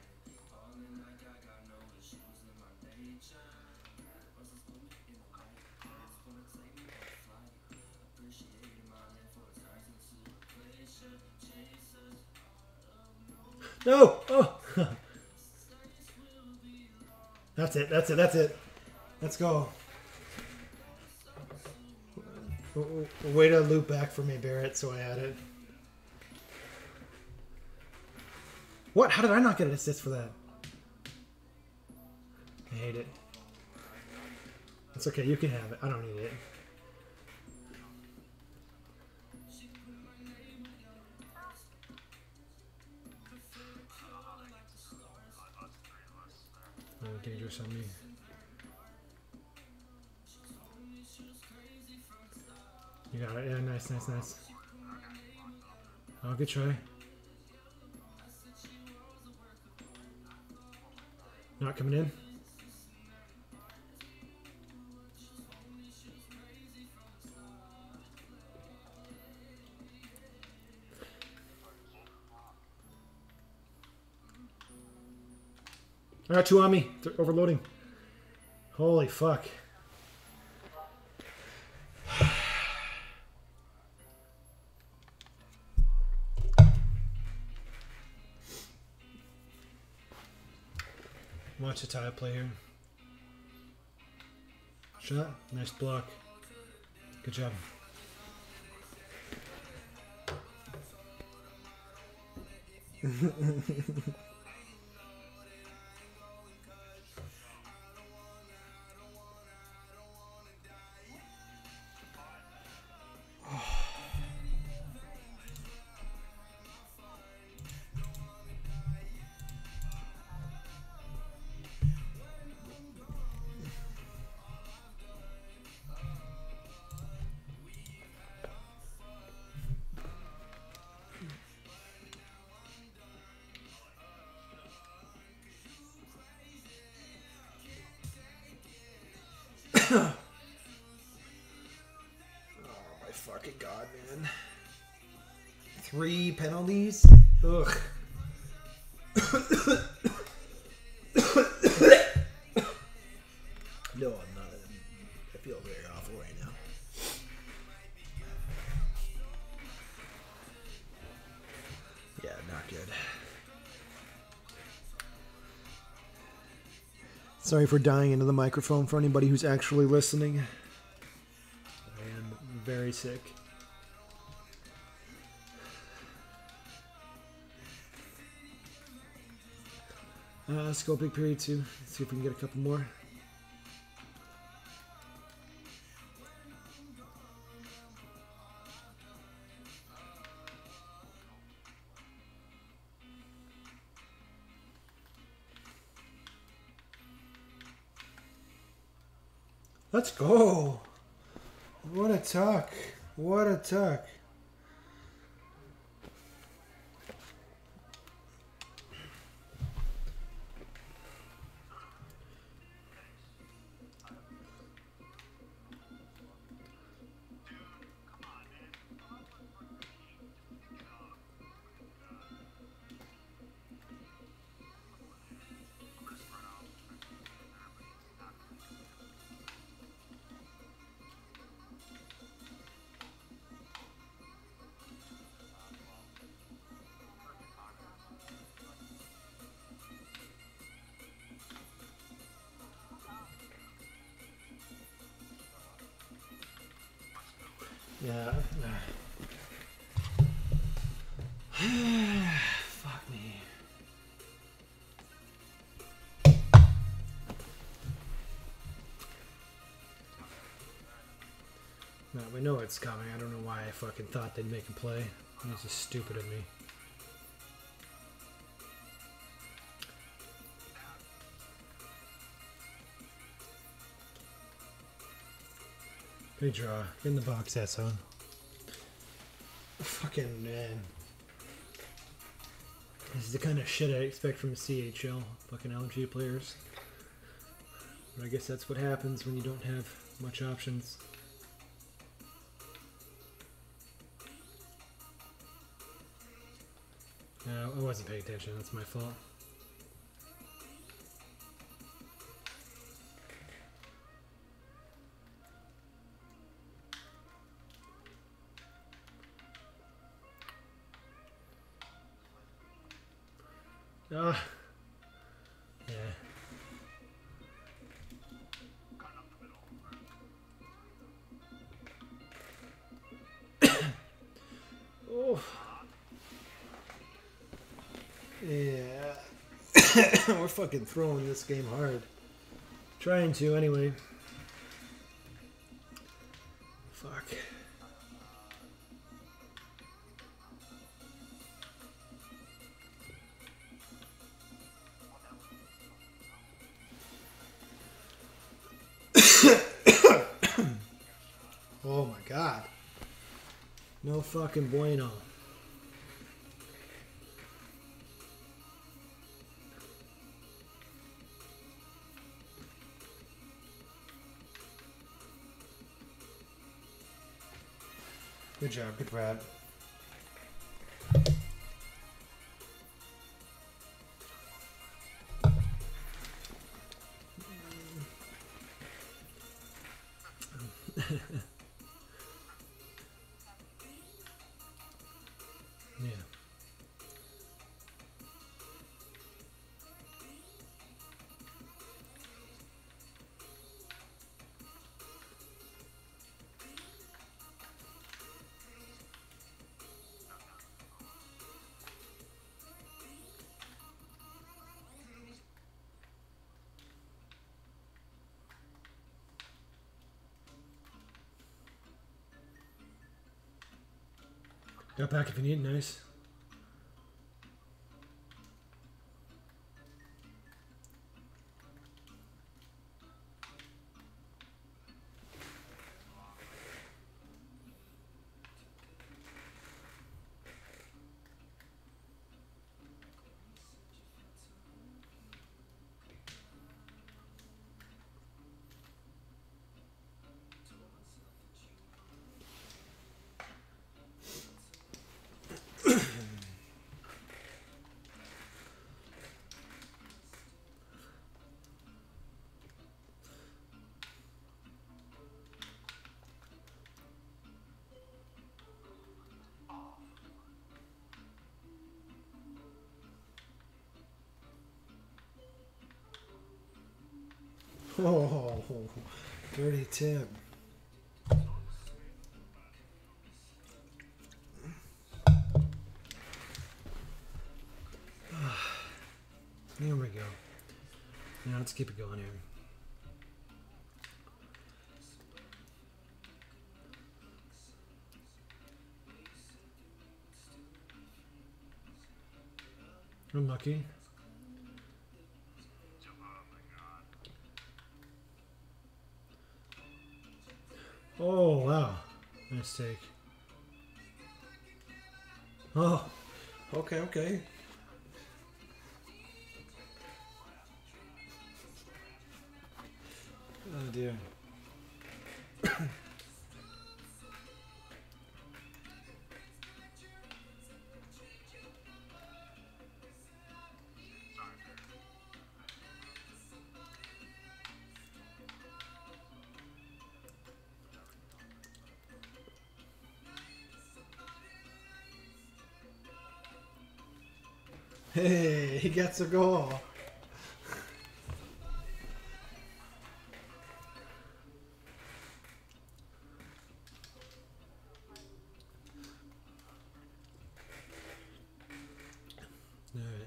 No! Oh! That's it. Let's go. Way to loop back for me, Barrett, so I had it. What? How did I not get an assist for that? I hate it. It's okay, you can have it. I don't need it. Oh, dangerous on me. You got it. Yeah, nice. Oh, good try. Not coming in. All right, 2 on me. They're overloading. Holy fuck. Watch the tile play here. Shot. Nice block. Good job. Oh my fucking god, man. 3 penalties? Ugh. No, I'm not. I feel very awful right now. Yeah, not good. Sorry for dying into the microphone for anybody who's actually listening. I am very sick. Let's go big period 2. Let's see if we can get a couple more. Let's go. What a tuck. What a tuck. Yeah. Fuck me. No, we know it's coming. I don't know why I fucking thought they'd make a play. This is stupid of me. Good draw. Get in the box, asshole. Fucking man. This is the kind of shit I expect from CHL. Fucking LG players. But I guess that's what happens when you don't have much options. No, I wasn't paying attention. That's my fault. Ah. Yeah. Oh. Yeah. We're fucking throwing this game hard. Trying to, anyway. Fuck. Oh my god. No fucking bueno. Good job, good grab. Yeah. Got back if you need. Nice. Oh, dirty tip. There we go. Now let's keep it going here. Unlucky. Oh, wow. Nice take. Oh, okay, okay. Oh, dear. Hey, he gets a goal. All right.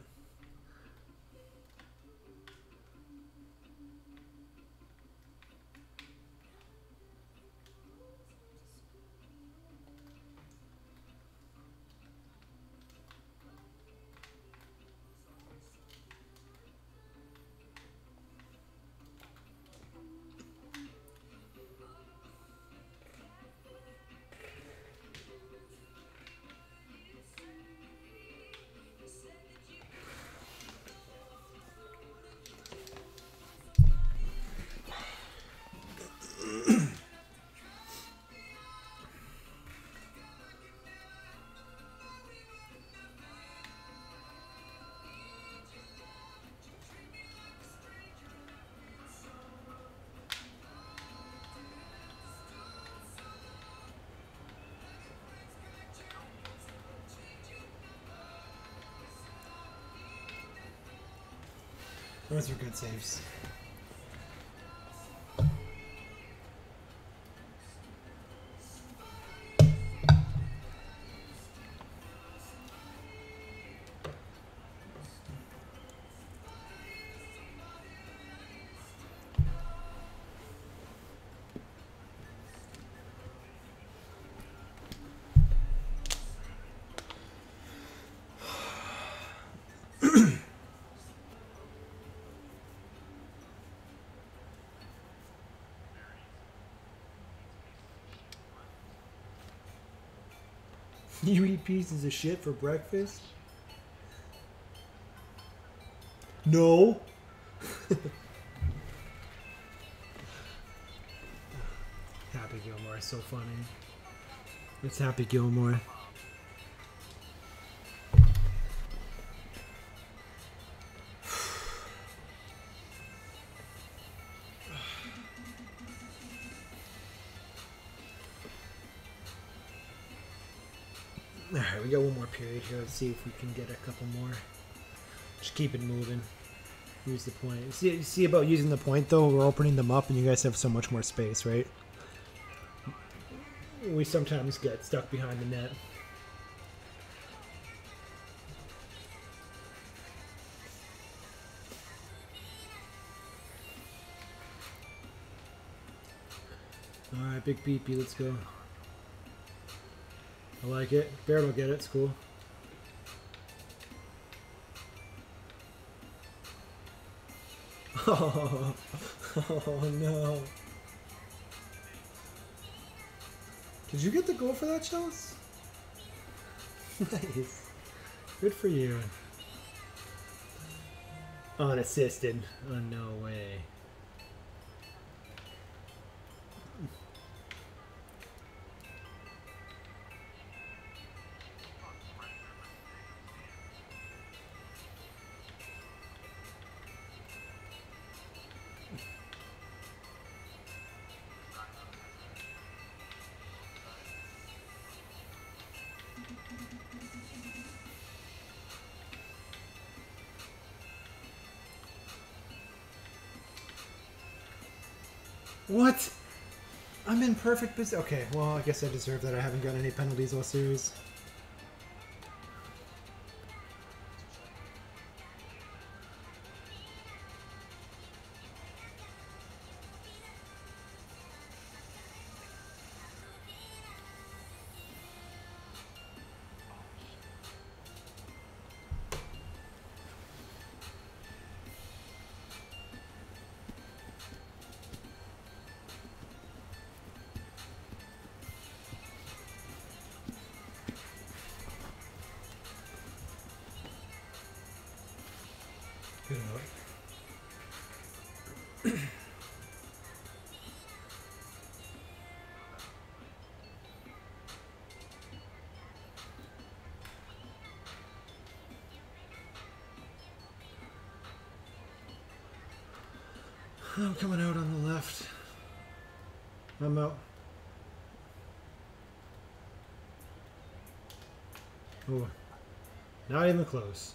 Those were good saves. You eat pieces of shit for breakfast? No. Happy Gilmore is so funny. It's Happy Gilmore. Alright, we got one more period here. Let's see if we can get a couple more. Just keep it moving. Use the point. See about using the point though? We're opening them up and you guys have so much more space, right? We sometimes get stuck behind the net. Alright, Big Beepy, let's go. I like it. Barrett will get it. It's cool. Oh, oh no. Did you get the goal for that, Chels? Nice. Good for you. Unassisted. Oh, no way. What? I'm in perfect position. Okay, well, I guess I deserve that. I haven't got any penalties all series. Good enough. I'm coming out on the left. I'm out. Oh, not even close.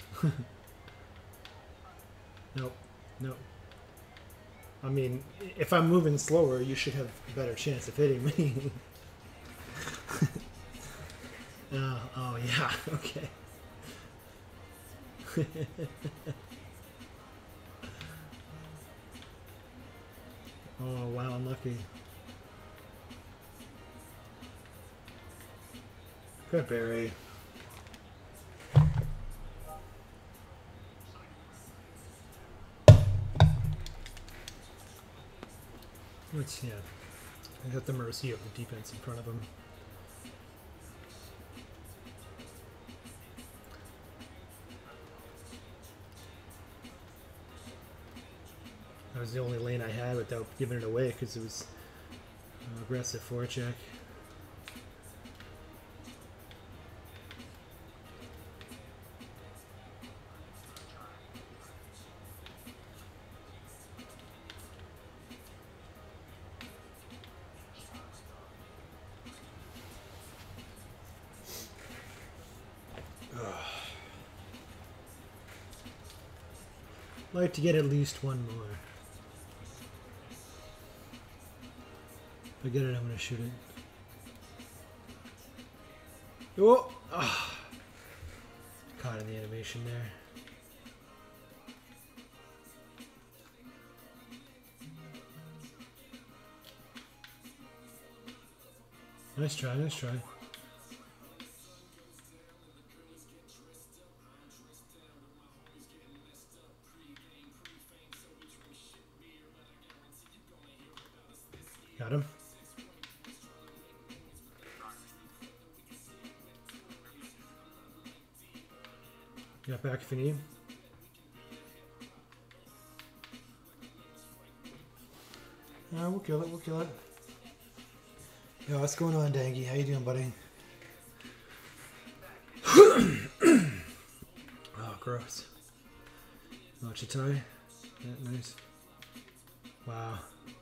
Nope, nope. I mean, if I'm moving slower, you should have a better chance of hitting me. Oh, yeah, okay. Oh, wow, unlucky. Good Barry. Which, yeah, he's at the mercy of the defense in front of him. That was the only lane I had without giving it away because it was aggressive forecheck. Like to get at least one more. If I get it, I'm going to shoot it. Oh! Ah. Caught in the animation there. Nice try, nice try. Got him. Got back if you need. We'll kill it, we'll kill it. Yo, what's going on, Dangy? How you doing, buddy? Oh, gross. Machitai. Yeah, nice. Wow.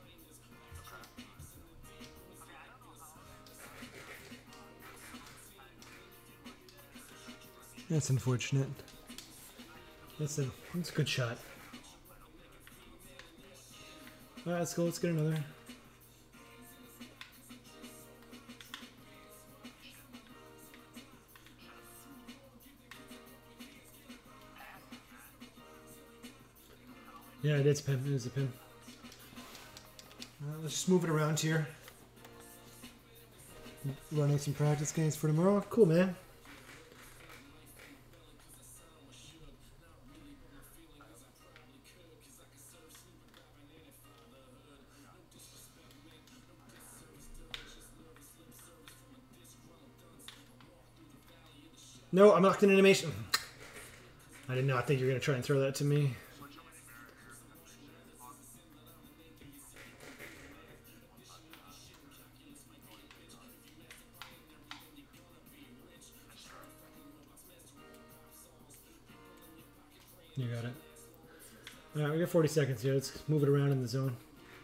That's unfortunate. That's a good shot. Alright, let's go. Let's get another. Yeah, it is pin. It is a pin. Let's just move it around here. running some practice games for tomorrow. Cool, man. No, I'm locked in animation. I did not think you were going to try and throw that to me. You got it. Alright, we got 40 seconds here. Let's move it around in the zone.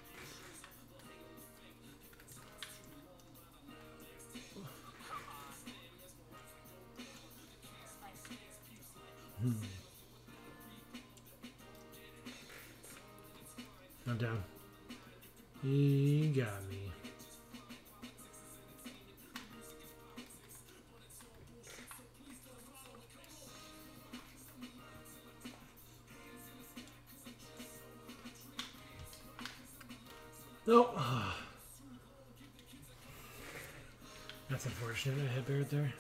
I'm down. He got me. Nope. That's unfortunate. I hit Barrett there.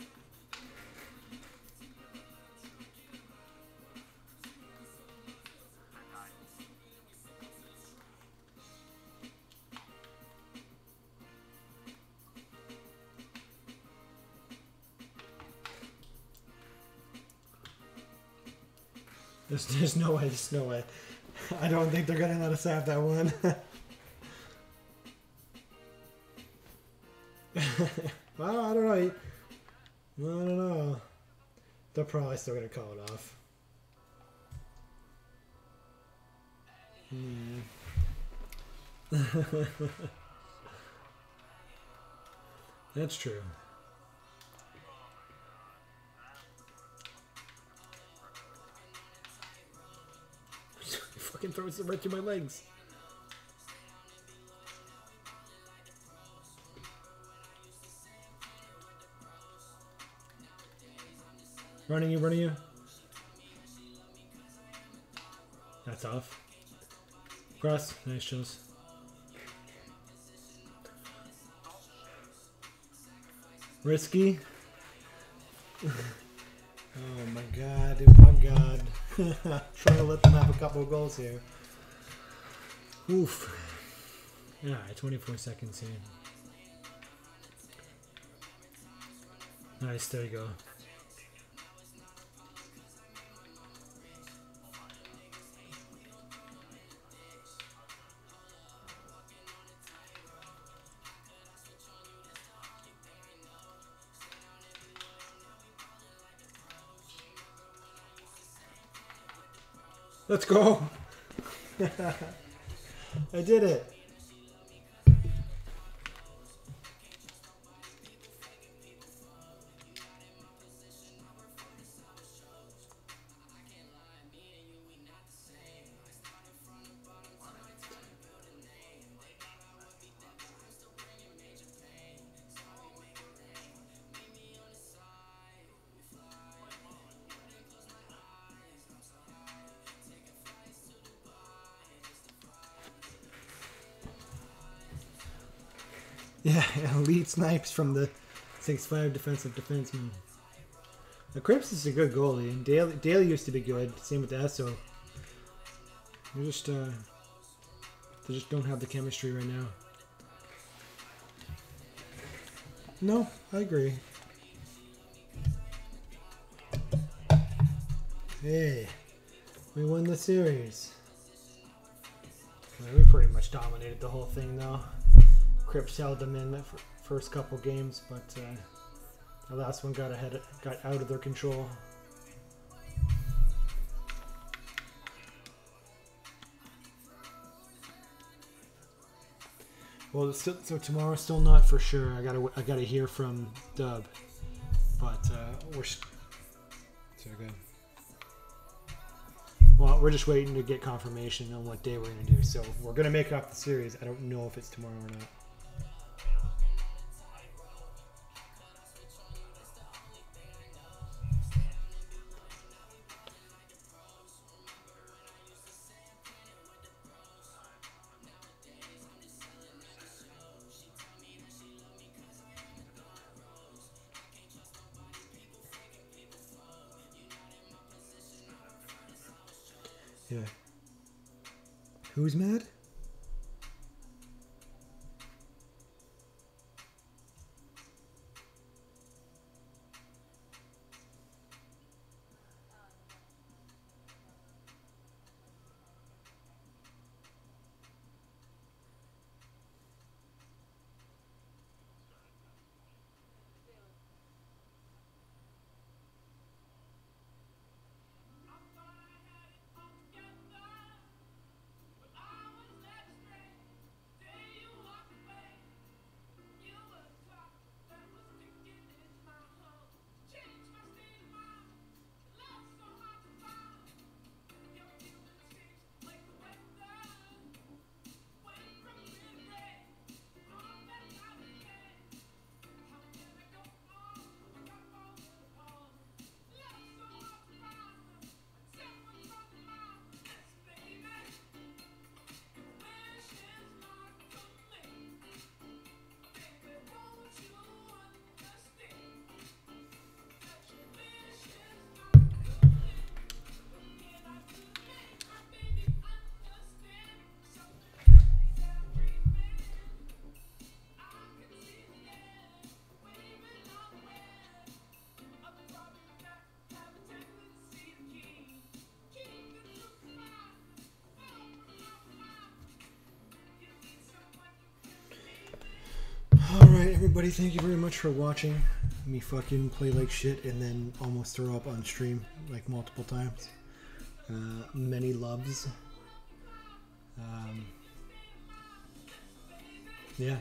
There's no way. There's no way. I don't think they're gonna let us have that one. Well, I don't know. I don't know. They're probably still gonna call it off. That's true. He fucking throws it right through my legs. Running you, running you. That's off. Cross, nice shows. Risky. Oh my god, oh my god. Trying to let them have a couple of goals here. Oof. Alright, 24 seconds here. Nice, there you go. Let's go. I did it. Yeah, elite snipes from the 6'5" defensive defenseman. The Crips is a good goalie, and Daly used to be good. Same with Esso. They just don't have the chemistry right now. No, I agree. Hey, we won the series. We pretty much dominated the whole thing, though. Crips held them in the first couple games, but the last one got out of their control. Well, so tomorrow still not for sure. I gotta hear from Dub, but so good. Well, we're just waiting to get confirmation on what day we're gonna do. So we're gonna make it off the series. I don't know if it's tomorrow or not. Yeah. Who's mad? Alright, everybody, thank you very much for watching me fucking play like shit and then almost throw up on stream like multiple times. Many loves. Yeah.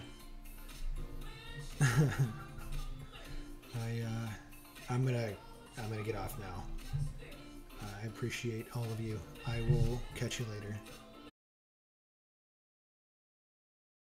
I'm gonna get off now. I appreciate all of you. I will catch you later.